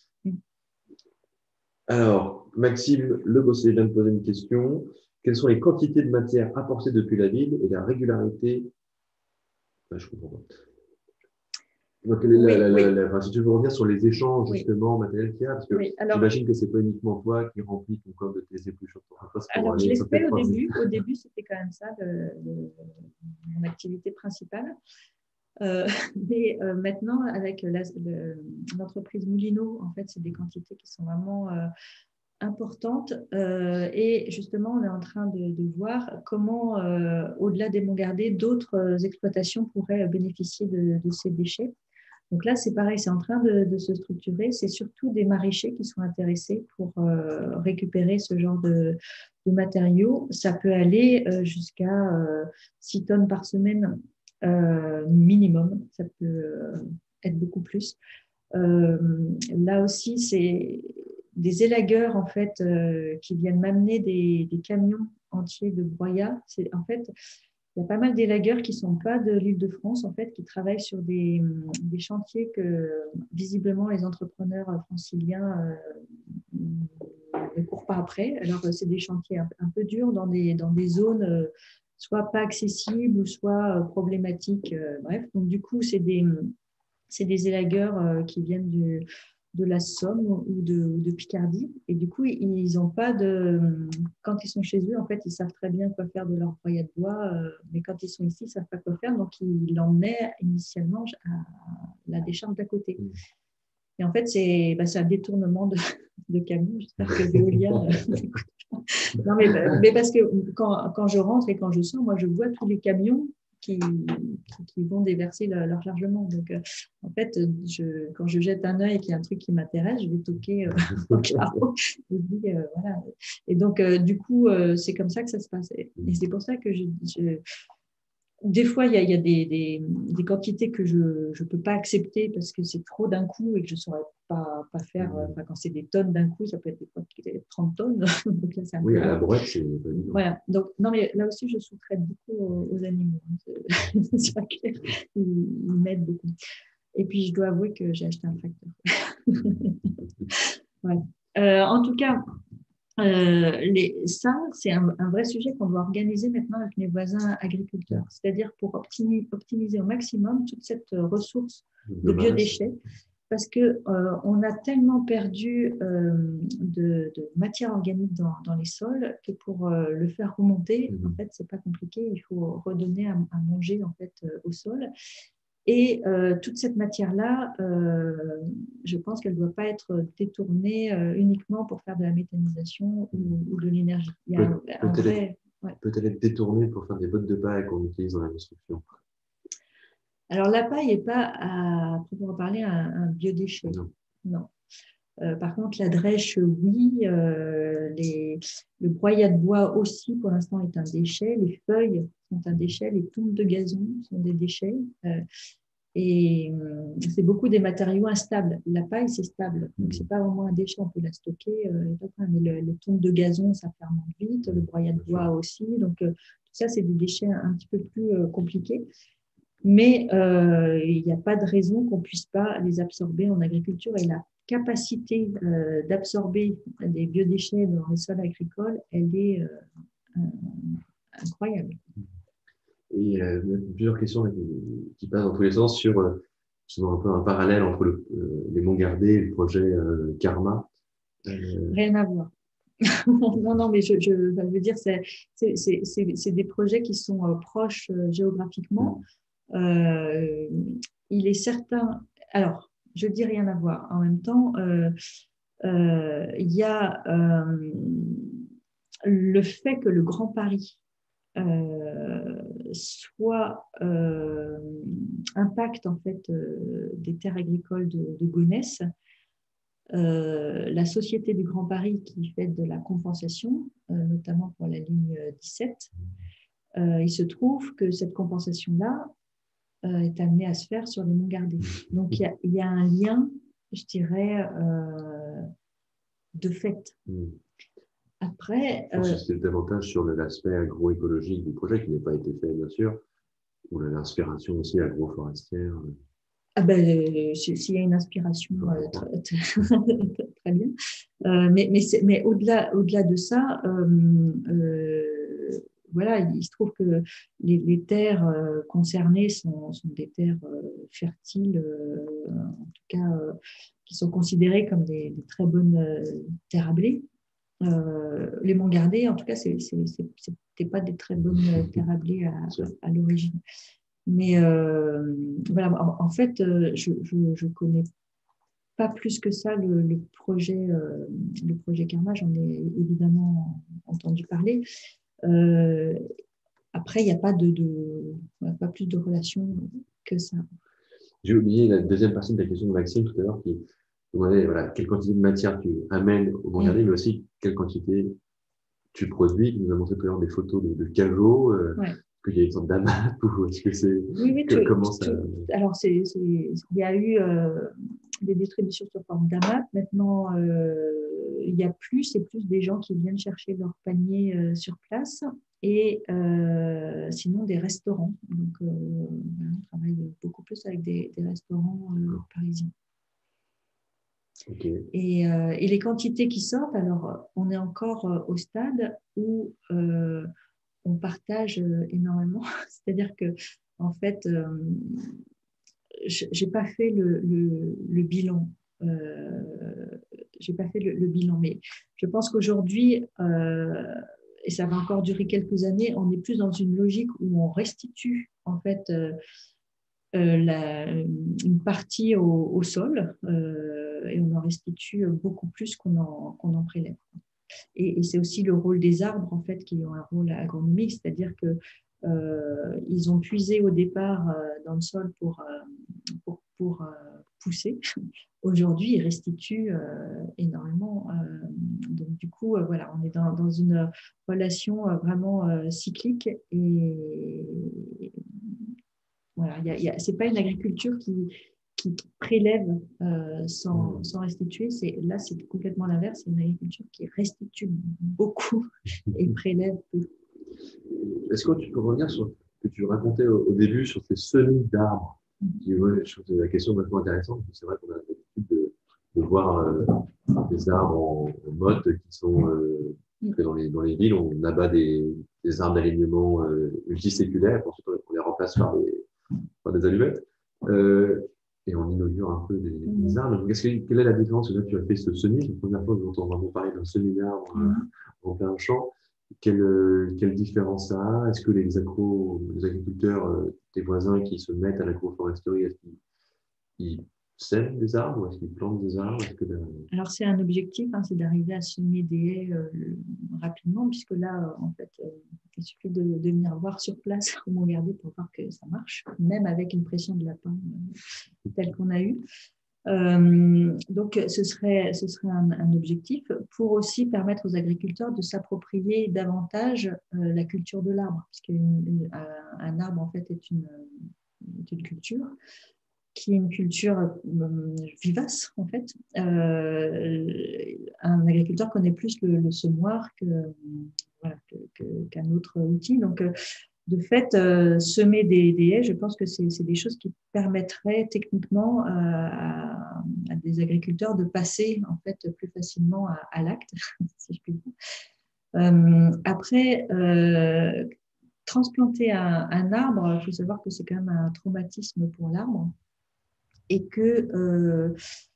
Alors, Maxime Le Gosset vient de poser une question. Quelles sont les quantités de matière apportées depuis la ville et la régularité? Je comprends pas. Donc, si tu veux revenir sur les échanges justement matériels qu'il y a, parce que j'imagine que c'est pas uniquement toi qui remplis ton corps de tes épluchures. Alors, je l'ai fait au début. Au début, c'était quand même ça mon activité principale. Mais maintenant, avec l'entreprise Moulineau, en fait, c'est des quantités qui sont vraiment importante et justement on est en train de voir comment au-delà des Monts-Gardé d'autres exploitations pourraient bénéficier de ces déchets. Donc là c'est pareil, c'est en train de se structurer, c'est surtout des maraîchers qui sont intéressés pour récupérer ce genre de matériaux. Ça peut aller jusqu'à 6 tonnes par semaine minimum, ça peut être beaucoup plus. Là aussi c'est des élagueurs en fait qui viennent m'amener des camions entiers de broyat. En fait, il y a pas mal d'élagueurs qui ne sont pas de l'Île-de-France, en fait, qui travaillent sur des chantiers que visiblement les entrepreneurs franciliens ne courent pas après. Alors, c'est des chantiers un peu durs dans des zones soit pas accessibles ou soit problématiques. Bref, donc du coup, c'est des c'est des élagueurs qui viennent de la Somme ou de Picardie. Et du coup, ils n'ont pas de… Quand ils sont chez eux, en fait, ils savent très bien quoi faire de leur broyat de bois, mais quand ils sont ici, ils ne savent pas quoi faire. Donc, ils l'emmenaient initialement à la décharge d'à côté. Et en fait, c'est un détournement de camion. J'espère que Veolia… non, mais parce que quand je rentre et quand je sors, moi, je vois tous les camions qui vont déverser leur chargement. Donc, en fait, quand je jette un œil et qu'il y a un truc qui m'intéresse, je vais toquer au carreau. Je dis, voilà. Et donc, du coup, c'est comme ça que ça se passe. Et c'est pour ça que des fois, il y a des quantités que je ne peux pas accepter parce que c'est trop d'un coup et que je ne saurais pas faire. Quand c'est des tonnes d'un coup, ça peut être des fois 30 tonnes. Donc là, oui, à la boîte, c'est… Voilà. Donc, non, mais là aussi, je sous-traite beaucoup aux animaux. C'est vrai qu'ils m'aident beaucoup. Et puis, je dois avouer que j'ai acheté un tracteur. Ouais. En tout cas, ça, c'est un vrai sujet qu'on doit organiser maintenant avec mes voisins agriculteurs. C'est-à-dire pour optimiser au maximum toute cette ressource de biodéchets. Parce qu'on a tellement perdu de matière organique dans les sols que pour le faire remonter, en fait, ce n'est pas compliqué. Il faut redonner à manger en fait, au sol. Et toute cette matière-là, je pense qu'elle ne doit pas être détournée uniquement pour faire de la méthanisation ou de l'énergie. Peut-elle être détournée pour faire des bottes de paille qu'on utilise dans la construction? Alors, la paille n'est pas, à proprement parler, un biodéchet. Non. Par contre, la drèche, oui. Le broyat de bois aussi, pour l'instant, est un déchet. Les feuilles sont un déchet. Les tombes de gazon sont des déchets. Et c'est beaucoup des matériaux instables. La paille, c'est stable. Donc, ce n'est pas vraiment un déchet. On peut la stocker. Mais les tombes de gazon, ça fermente vite. Le broyat de bois aussi. Donc, tout ça, c'est des déchets un petit peu plus compliqués. Mais il n'y a pas de raison qu'on ne puisse pas les absorber en agriculture. Et la capacité d'absorber des biodéchets dans les sols agricoles, elle est incroyable. Et il y a plusieurs questions qui passent dans tous les sens sur un peu un parallèle entre les Monts-Gardés et le projet Karma. Rien à voir. Non, mais je veux dire, c'est des projets qui sont proches géographiquement. Il est certain, alors je dis rien à voir, en même temps il y a le fait que le Grand Paris impacte en fait des terres agricoles de Gonesse. La Société du Grand Paris qui fait de la compensation, notamment pour la ligne 17, il se trouve que cette compensation-là est amenée à se faire sur les Monts-Gardés. Donc, il y a un lien, je dirais, de fait. Après… c'est davantage sur l'aspect agroécologique du projet qui n'a pas été fait, bien sûr, ou l'inspiration aussi agroforestière. Ah ben, s'il y a une inspiration, très bien. Mais au-delà de ça, voilà, il se trouve que les terres concernées sont des terres fertiles, en tout cas, qui sont considérées comme des très bonnes terres à blé. Les Monts-Gardés, en tout cas, c'était pas des très bonnes terres à blé à l'origine. Mais voilà, en fait, je connais pas plus que ça le projet Karma. J'en ai évidemment entendu parler. Après, il n'y a pas pas plus de relation que ça. J'ai oublié la deuxième partie de la question de Maxime tout à l'heure qui demandait quelle quantité de matière tu amènes au Monts-Gardés, mais aussi quelle quantité tu produis. Tu nous as montré tout à l'heure des photos de caveaux. Est-ce qu'il y a une sorte d'AMAP ou est-ce que c'est… Oui, comment ça… Alors, il y a eu des distributions sur forme d'AMAP. Maintenant, il y a c'est plus des gens qui viennent chercher leur panier sur place et sinon des restaurants. Donc, on travaille beaucoup plus avec des restaurants parisiens. Okay. Et les quantités qui sortent, alors on est encore au stade où on partage énormément. C'est-à-dire que, en fait, j'ai pas fait le bilan. J'ai pas fait le bilan, mais je pense qu'aujourd'hui, et ça va encore durer quelques années, on est plus dans une logique où on restitue en fait une partie au sol et on en restitue beaucoup plus qu'on en prélève. Et c'est aussi le rôle des arbres en fait qui ont un rôle agronomique, c'est-à-dire que ils ont puisé au départ dans le sol pour pousser. Aujourd'hui, ils restituent énormément. Donc, du coup, voilà, on est dans une relation vraiment cyclique. Et voilà, ce n'est pas une agriculture qui prélève sans restituer. Là, c'est complètement l'inverse. C'est une agriculture qui restitue beaucoup et prélève peu. Est-ce que tu peux revenir sur ce que tu racontais au début sur ces semis d'arbres? Je trouve que la question vachement intéressante. C'est vrai qu'on a l'habitude de voir des arbres en mode qui sont dans les villes. On abat des arbres d'alignement multiséculaires. Ensuite, on les remplace par des allumettes. Et on inaugure un peu des arbres. Donc, quelle est la différence? Là, tu as fait ce semis. C'est la première fois que j'entends vraiment parler d'un semis d'arbres en plein champ. Quelle différence ça a? Est-ce que les agriculteurs, tes voisins qui se mettent à l'agroforesterie, est-ce qu'ils sèment des arbres ou est-ce qu'ils plantent des arbres? Alors, c'est un objectif, c'est d'arriver à semer des haies rapidement, puisque là, en fait, il suffit de venir voir sur place au Mont-Gardé pour voir que ça marche, même avec une pression de lapin telle qu'on a eue. Donc, ce serait un objectif pour aussi permettre aux agriculteurs de s'approprier davantage la culture de l'arbre, parce qu'un arbre, en fait, est une culture qui est une culture vivace, en fait. Un agriculteur connaît plus le semoir qu'un autre outil. Donc, de fait, semer des haies, je pense que c'est des choses qui permettraient techniquement à des agriculteurs de passer en fait plus facilement à l'acte, si je puis dire. Après, transplanter un arbre, il faut savoir que c'est quand même un traumatisme pour l'arbre et que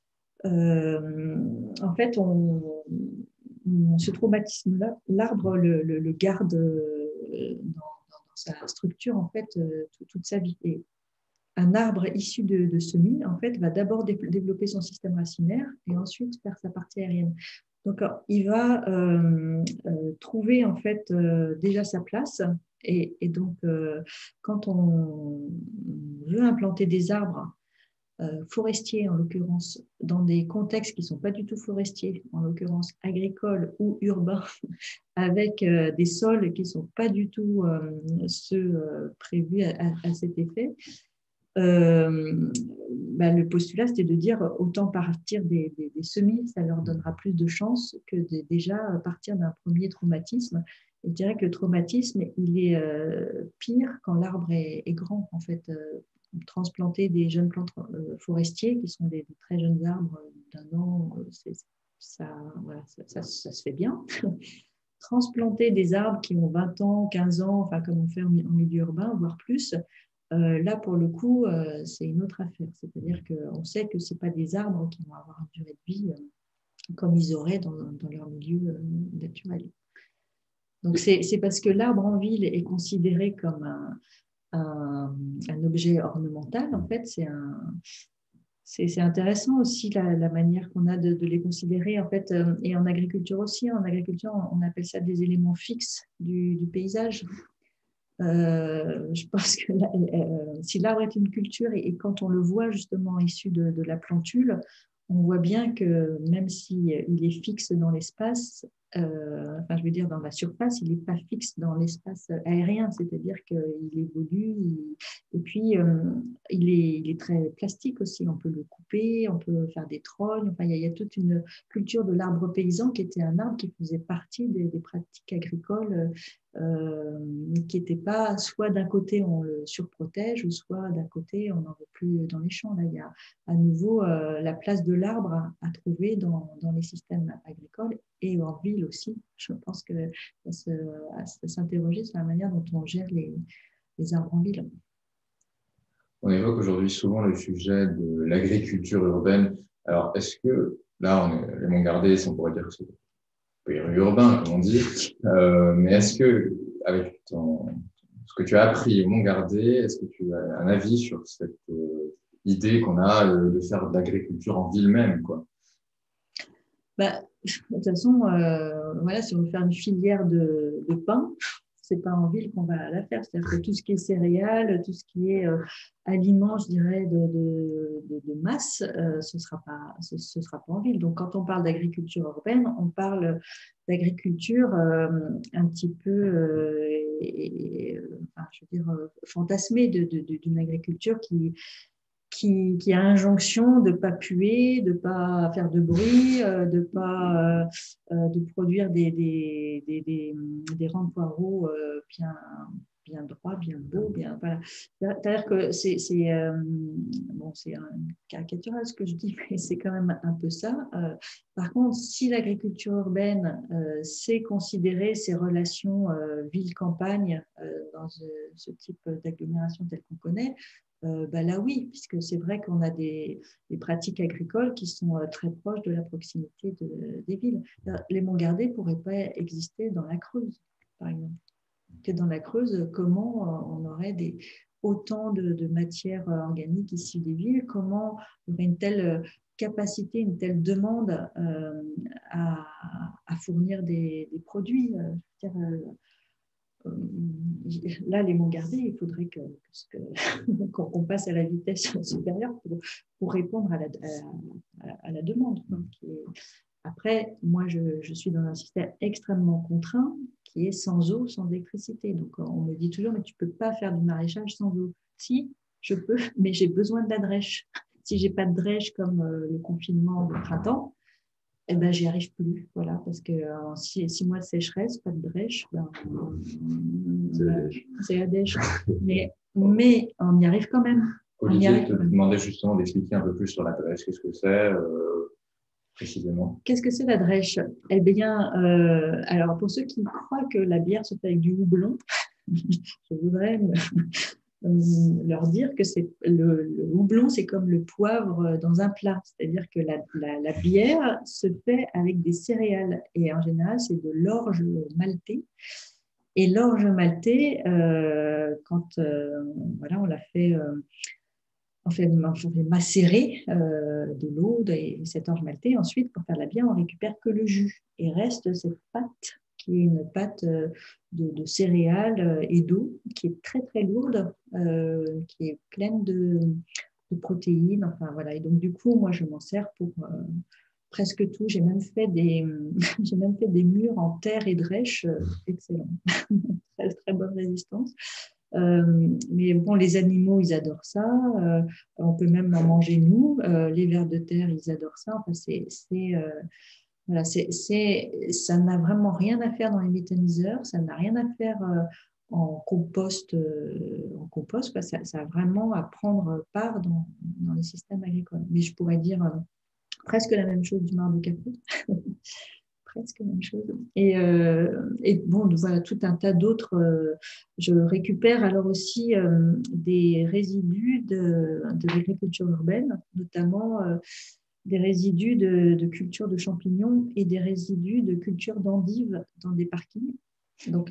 en fait, ce traumatisme-là, l'arbre le garde dans sa structure en fait toute sa vie. Et un arbre issu de semis en fait va d'abord développer son système racinaire et ensuite faire sa partie aérienne. Donc il va trouver en fait déjà sa place et donc quand on veut implanter des arbres forestiers en l'occurrence, dans des contextes qui ne sont pas du tout forestiers, en l'occurrence agricoles ou urbains, avec des sols qui ne sont pas du tout ceux prévus à cet effet, le postulat, c'était de dire autant partir des semis, ça leur donnera plus de chances que de déjà partir d'un premier traumatisme. Et je dirais que le traumatisme, il est pire quand l'arbre est grand, en fait. Transplanter des jeunes plantes forestiers qui sont des très jeunes arbres d'1 an, ça se fait bien. Transplanter des arbres qui ont 20 ans, 15 ans, enfin comme on fait en milieu urbain, voire plus, là pour le coup, c'est une autre affaire. C'est-à-dire qu'on sait que ce n'est pas des arbres qui vont avoir une durée de vie comme ils auraient dans leur milieu naturel. Donc c'est parce que l'arbre en ville est considéré comme un objet ornemental, en fait, c'est intéressant aussi la manière qu'on a de les considérer, en fait, et en agriculture aussi. En agriculture, on appelle ça des éléments fixes du paysage. Je pense que si l'arbre est une culture et quand on le voit justement issu de la plantule, on voit bien que même s'il est fixe dans l'espace, je veux dire dans la surface, il n'est pas fixe dans l'espace aérien, c'est-à-dire qu'il évolue et puis il est très plastique aussi, on peut le couper, on peut faire des trognes, enfin, il y a toute une culture de l'arbre paysan qui était un arbre qui faisait partie des pratiques agricoles qui n'était pas soit d'un côté on le surprotège ou soit d'un côté on n'en veut plus dans les champs. Là, il y a à nouveau la place de l'arbre à trouver dans les systèmes agricoles et en ville aussi. Je pense que à s'interroger sur la manière dont on gère les arbres en ville. On évoque aujourd'hui souvent le sujet de l'agriculture urbaine. Alors, est-ce que, là, les Montgardais, on pourrait dire que c'est périurbain, comme on dit, mais est-ce que, avec ce que tu as appris au Montgardais, est-ce que tu as un avis sur cette idée qu'on a de faire de l'agriculture en ville même, quoi? Bah, de toute façon, voilà, si on veut faire une filière de pain, c'est pas en ville qu'on va la faire. C'est-à-dire que tout ce qui est céréales, tout ce qui est aliments, je dirais, de masse, ce sera pas en ville. Donc, quand on parle d'agriculture urbaine, on parle d'agriculture un petit peu, enfin, je veux dire, fantasmée, d'une agriculture qui a injonction de ne pas puer, de ne pas faire de bruit, de produire des rangs de poireaux bien droits, bien beaux. Voilà. C'est-à-dire que c'est caricatural ce que je dis, mais c'est quand même un peu ça. Par contre, si l'agriculture urbaine sait considérer ces relations ville-campagne dans ce type d'agglomération telle qu'on connaît, là oui, puisque c'est vrai qu'on a des pratiques agricoles qui sont très proches de la proximité des villes. Les Montgardais ne pourraient pas exister dans la Creuse, par exemple. Que dans la Creuse, comment on aurait autant de matières organiques issues des villes, comment il y aurait une telle capacité, une telle demande à fournir des produits. Là, les Montgardais, il faudrait qu'on passe à la vitesse supérieure pour répondre à la demande. Après, moi, je suis dans un système extrêmement contraint qui est sans eau, sans électricité. Donc, on me dit toujours, mais tu ne peux pas faire du maraîchage sans eau. Si, je peux, mais j'ai besoin de la drèche. Si je n'ai pas de drèche comme le confinement de printemps, eh ben, j'y arrive plus, voilà, parce que 6 mois de sécheresse, pas de drèche, c'est la dèche. Mais on y arrive quand même. Olivier te demandait justement d'expliquer un peu plus sur la drèche. Qu'est-ce que c'est précisément? Qu'est-ce que c'est la drèche? Eh bien, alors pour ceux qui croient que la bière se fait avec du houblon, je voudrais leur dire que le houblon, c'est comme le poivre dans un plat. C'est-à-dire que la bière se fait avec des céréales. Et en général, c'est de l'orge maltée. Et l'orge maltée, quand voilà, on la fait... on fait macérer de l'eau et cette orge maltée. Ensuite, pour faire la bière, on récupère que le jus. Et reste cette pâte qui est une pâte de céréales et d'eau, qui est très très lourde, qui est pleine de protéines. Enfin, voilà. Et donc, du coup, moi, je m'en sers pour presque tout. J'ai même fait des murs en terre et drèche excellents. Très, très bonne résistance. Mais bon, les animaux, ils adorent ça. On peut même en manger nous. Les vers de terre, ils adorent ça. Enfin, voilà, ça n'a vraiment rien à faire dans les méthaniseurs. Ça n'a rien à faire en compost. Quoi. Ça a vraiment à prendre part dans les systèmes agricoles. Mais je pourrais dire presque la même chose du marc de café. Presque la même chose. Et bon, voilà, tout un tas d'autres. Je récupère alors aussi des résidus de l'agriculture urbaine, notamment des résidus de culture de champignons et des résidus de culture d'endives dans des parkings. Donc,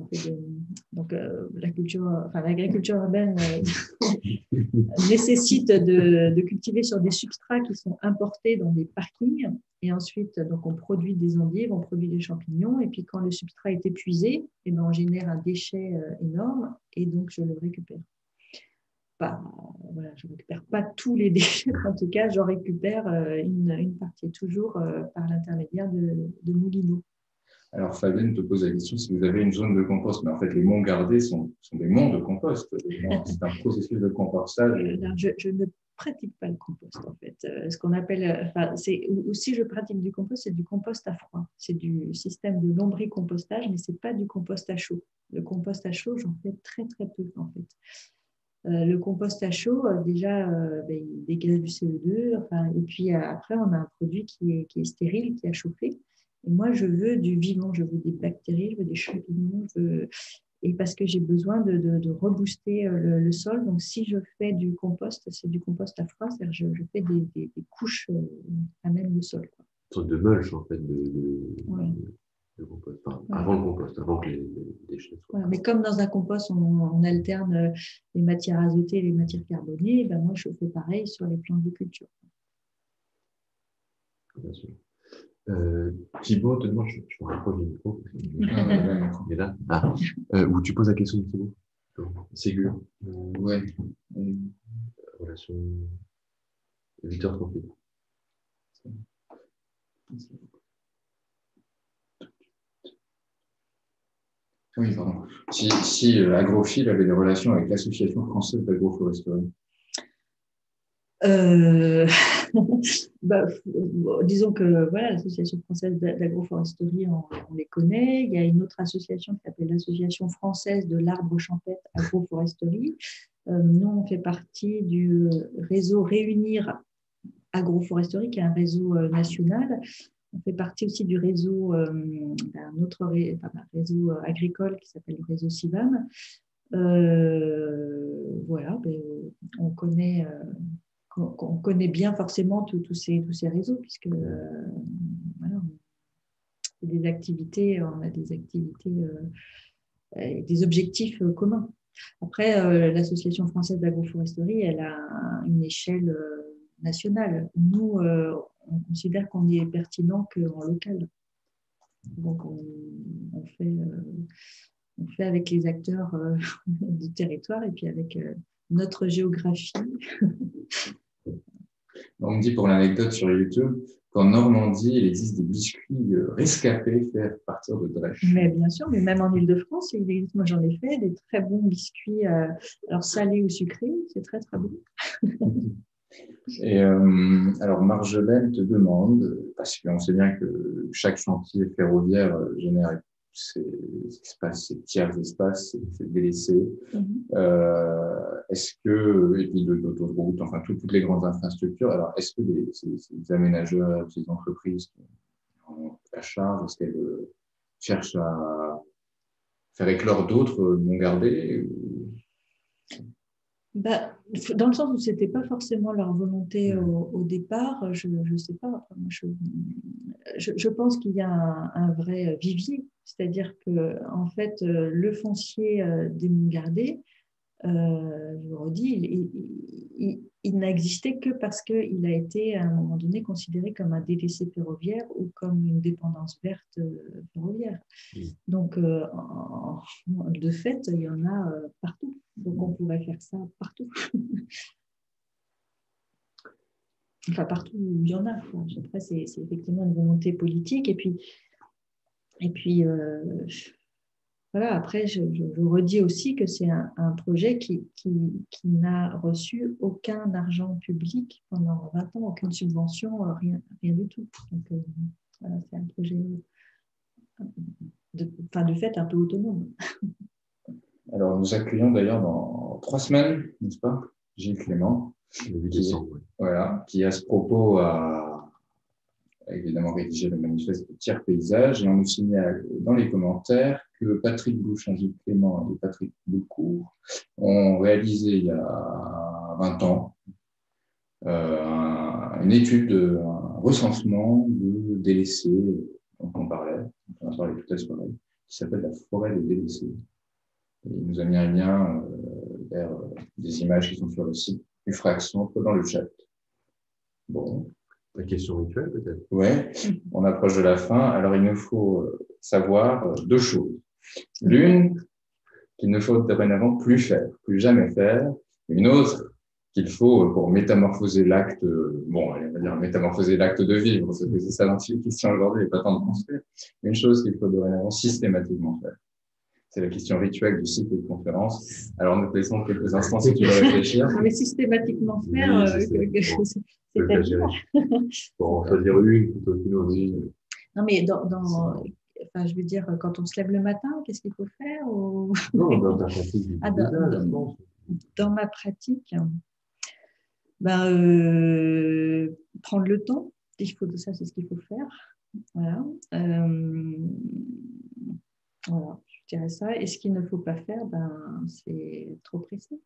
l'agriculture urbaine nécessite de cultiver sur des substrats qui sont importés dans des parkings. Et ensuite, donc, on produit des endives, on produit des champignons. Et puis, quand le substrat est épuisé, eh ben, on génère un déchet énorme. Et donc, je le récupère. Voilà, je ne récupère pas tous les déchets. En tout cas, j'en récupère une partie, toujours par l'intermédiaire de moulineaux. Alors, Fabienne te pose la question si vous avez une zone de compost, mais en fait, les Montgardais sont des monts de compost. C'est un processus de compostage. Alors, je ne pratique pas le compost, en fait. Ce qu'on appelle, ou si je pratique du compost, c'est du compost à froid. C'est du système de lombricompostage, mais ce n'est pas du compost à chaud. Le compost à chaud, j'en fais très, très peu, en fait. Le compost à chaud, déjà, il dégage du CO2. Et puis après, on a un produit qui est stérile, qui a chauffé. Et moi, je veux du vivant, je veux des bactéries, je veux des champignons. et parce que j'ai besoin de rebooster le sol. Donc, si je fais du compost, c'est du compost à froid, c'est-à-dire je fais des couches à même le sol, quoi. Une sorte de mulch, en fait, Ouais. de compost. Enfin, Ouais. avant le compost, avant que les déchets soient. Voilà. Mais comme dans un compost, on alterne les matières azotées et les matières carbonées, ben moi, je fais pareil sur les plantes de culture. Bien sûr. Thibaut, te demande, je me rapproche du micro. Il est là. Ah. Où tu poses la question, Thibaut. Ségur. Ouais. Relation 8h38. Oui, pardon. Si Agrophile avait des relations avec l'Association française d'agroforesterie. Disons que voilà, l'Association française d'agroforesterie, on les connaît. Il y a une autre association qui s'appelle l'Association française de l'arbre champêtre agroforesterie. Nous, on fait partie du réseau Réunir Agroforesterie, qui est un réseau national. On fait partie aussi du réseau, d'un autre réseau agricole qui s'appelle le réseau CIVAM. Voilà, on connaît bien forcément tous ces réseaux, puisque voilà, on a des activités, des objectifs communs. Après, l'Association française d'agroforesterie, elle a une échelle nationale. Nous, on considère qu'on est pertinent qu'en local. Donc, on fait avec les acteurs du territoire et puis avec notre géographie. On me dit pour l'anecdote sur YouTube qu'en Normandie, il existe des biscuits rescapés faits à partir de drèche. Mais bien sûr, mais même en Île-de-France, il existe, moi j'en ai fait, des très bons biscuits, alors salés ou sucrés, c'est très très bon. Et alors Marjolaine te demande, parce qu'on sait bien que chaque chantier ferroviaire génère ces tiers espaces, ces délaissés. Est-ce que, et puis d'autoroutes, enfin toutes les grandes infrastructures, alors est-ce que ces aménageurs, ces entreprises qui ont la charge, est-ce qu'elles cherchent à faire éclore d'autres non gardés dans le sens où ce n'était pas forcément leur volonté au départ, je ne sais pas. Je pense qu'il y a un vrai vivier, c'est-à-dire que en fait, le foncier des monts gardés, je le redis, il n'a existé que parce qu'il a été à un moment donné considéré comme un délaissé ferroviaire ou comme une dépendance verte ferroviaire. Donc, de fait, il y en a partout. Donc, on pourrait faire ça partout. Enfin, partout où il y en a. Après, c'est effectivement une volonté politique. Et puis voilà, après, je redis aussi que c'est un projet qui n'a reçu aucun argent public pendant 20 ans, aucune subvention, rien du tout. Donc, voilà, c'est un projet de fait un peu autonome. Alors, nous accueillons d'ailleurs dans 3 semaines, n'est-ce pas, Gilles Clément, le 8 décembre, oui. Voilà, qui à ce propos a évidemment rédigé le manifeste de Tiers Paysage, et on nous signale dans les commentaires que Patrick Bouchin, Gilles Clément et Patrick Boucourt ont réalisé il y a 20 ans une étude, un recensement de délaissés dont on a parlé tout à l'heure, qui s'appelle la forêt des délaissés. Et il nous a mis un lien vers des images qui sont sur le site du Frac-Centre dans le chat. Bon. La question rituelle, peut-être. Oui, on approche de la fin. Alors, il nous faut savoir 2 choses. L'une, qu'il ne faut dorénavant plus faire, plus jamais faire. Une autre, qu'il faut, pour métamorphoser l'acte, on va dire métamorphoser l'acte de vivre, c'est ça l'anti-question aujourd'hui, il n'est pas temps de construire. Une chose qu'il faut dorénavant systématiquement faire. C'est la question rituelle du cycle de conférence. Alors, nous te laissons quelques instants si tu veux réfléchir. Mais systématiquement faire, c'est-à-dire. Bon, on va dire une plutôt qu'une autre. Non, mais enfin, je veux dire, quand on se lève le matin, qu'est-ce qu'il faut faire Non, dans ta pratique du paysage, je pense. Dans ma pratique, prendre le temps, ça c'est ce qu'il faut faire. Voilà. Voilà. Je dirais ça. Et ce qu'il ne faut pas faire, c'est trop pressé.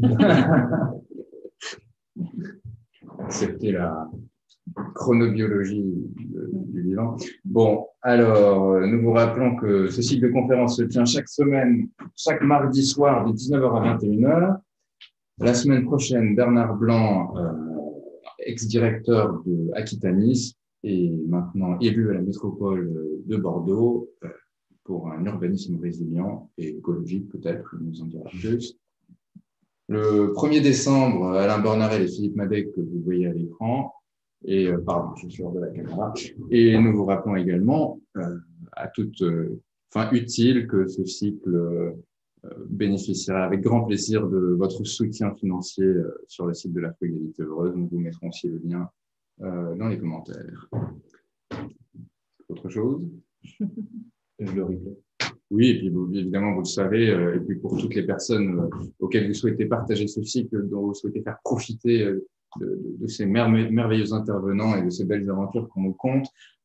Accepter la chronobiologie du vivant. Bon, alors, nous vous rappelons que ce cycle de conférences se tient chaque semaine, chaque mardi soir de 19h à 21h. La semaine prochaine, Bernard Blanc, ex-directeur de Aquitanis et maintenant élu à la métropole de Bordeaux pour un urbanisme résilient et écologique peut-être, il nous en dira plus. Le 1er décembre, Alain Bornarel et Philippe Madec, que vous voyez à l'écran, et pardon, je suis hors de la caméra, et nous vous rappelons également, à toute fin utile, que ce cycle bénéficiera avec grand plaisir de votre soutien financier sur le site de la Frugalité Heureuse. Nous vous mettrons aussi le lien dans les commentaires. Autre chose? Je le replay. Oui, et puis évidemment, vous le savez, et puis pour toutes les personnes auxquelles vous souhaitez partager ce cycle, dont vous souhaitez faire profiter de ces merveilleux intervenants et de ces belles aventures qu'on nous conte,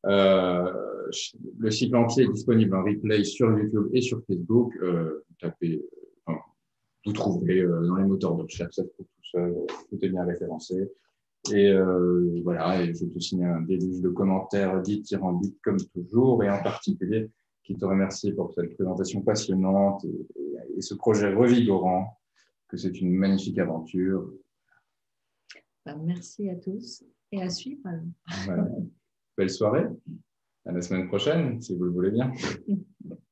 le cycle entier est disponible en replay sur YouTube et sur Facebook. Vous trouverez dans les moteurs de recherche, ça se trouve tout seul, tout est bien référencé. Et voilà, et je te signe un déluge de commentaires dithyrambiques comme toujours, et en particulier qui te remercie pour cette présentation passionnante et ce projet revigorant, que c'est une magnifique aventure. Merci à tous et à suivre. Voilà. Belle soirée, à la semaine prochaine, si vous le voulez bien.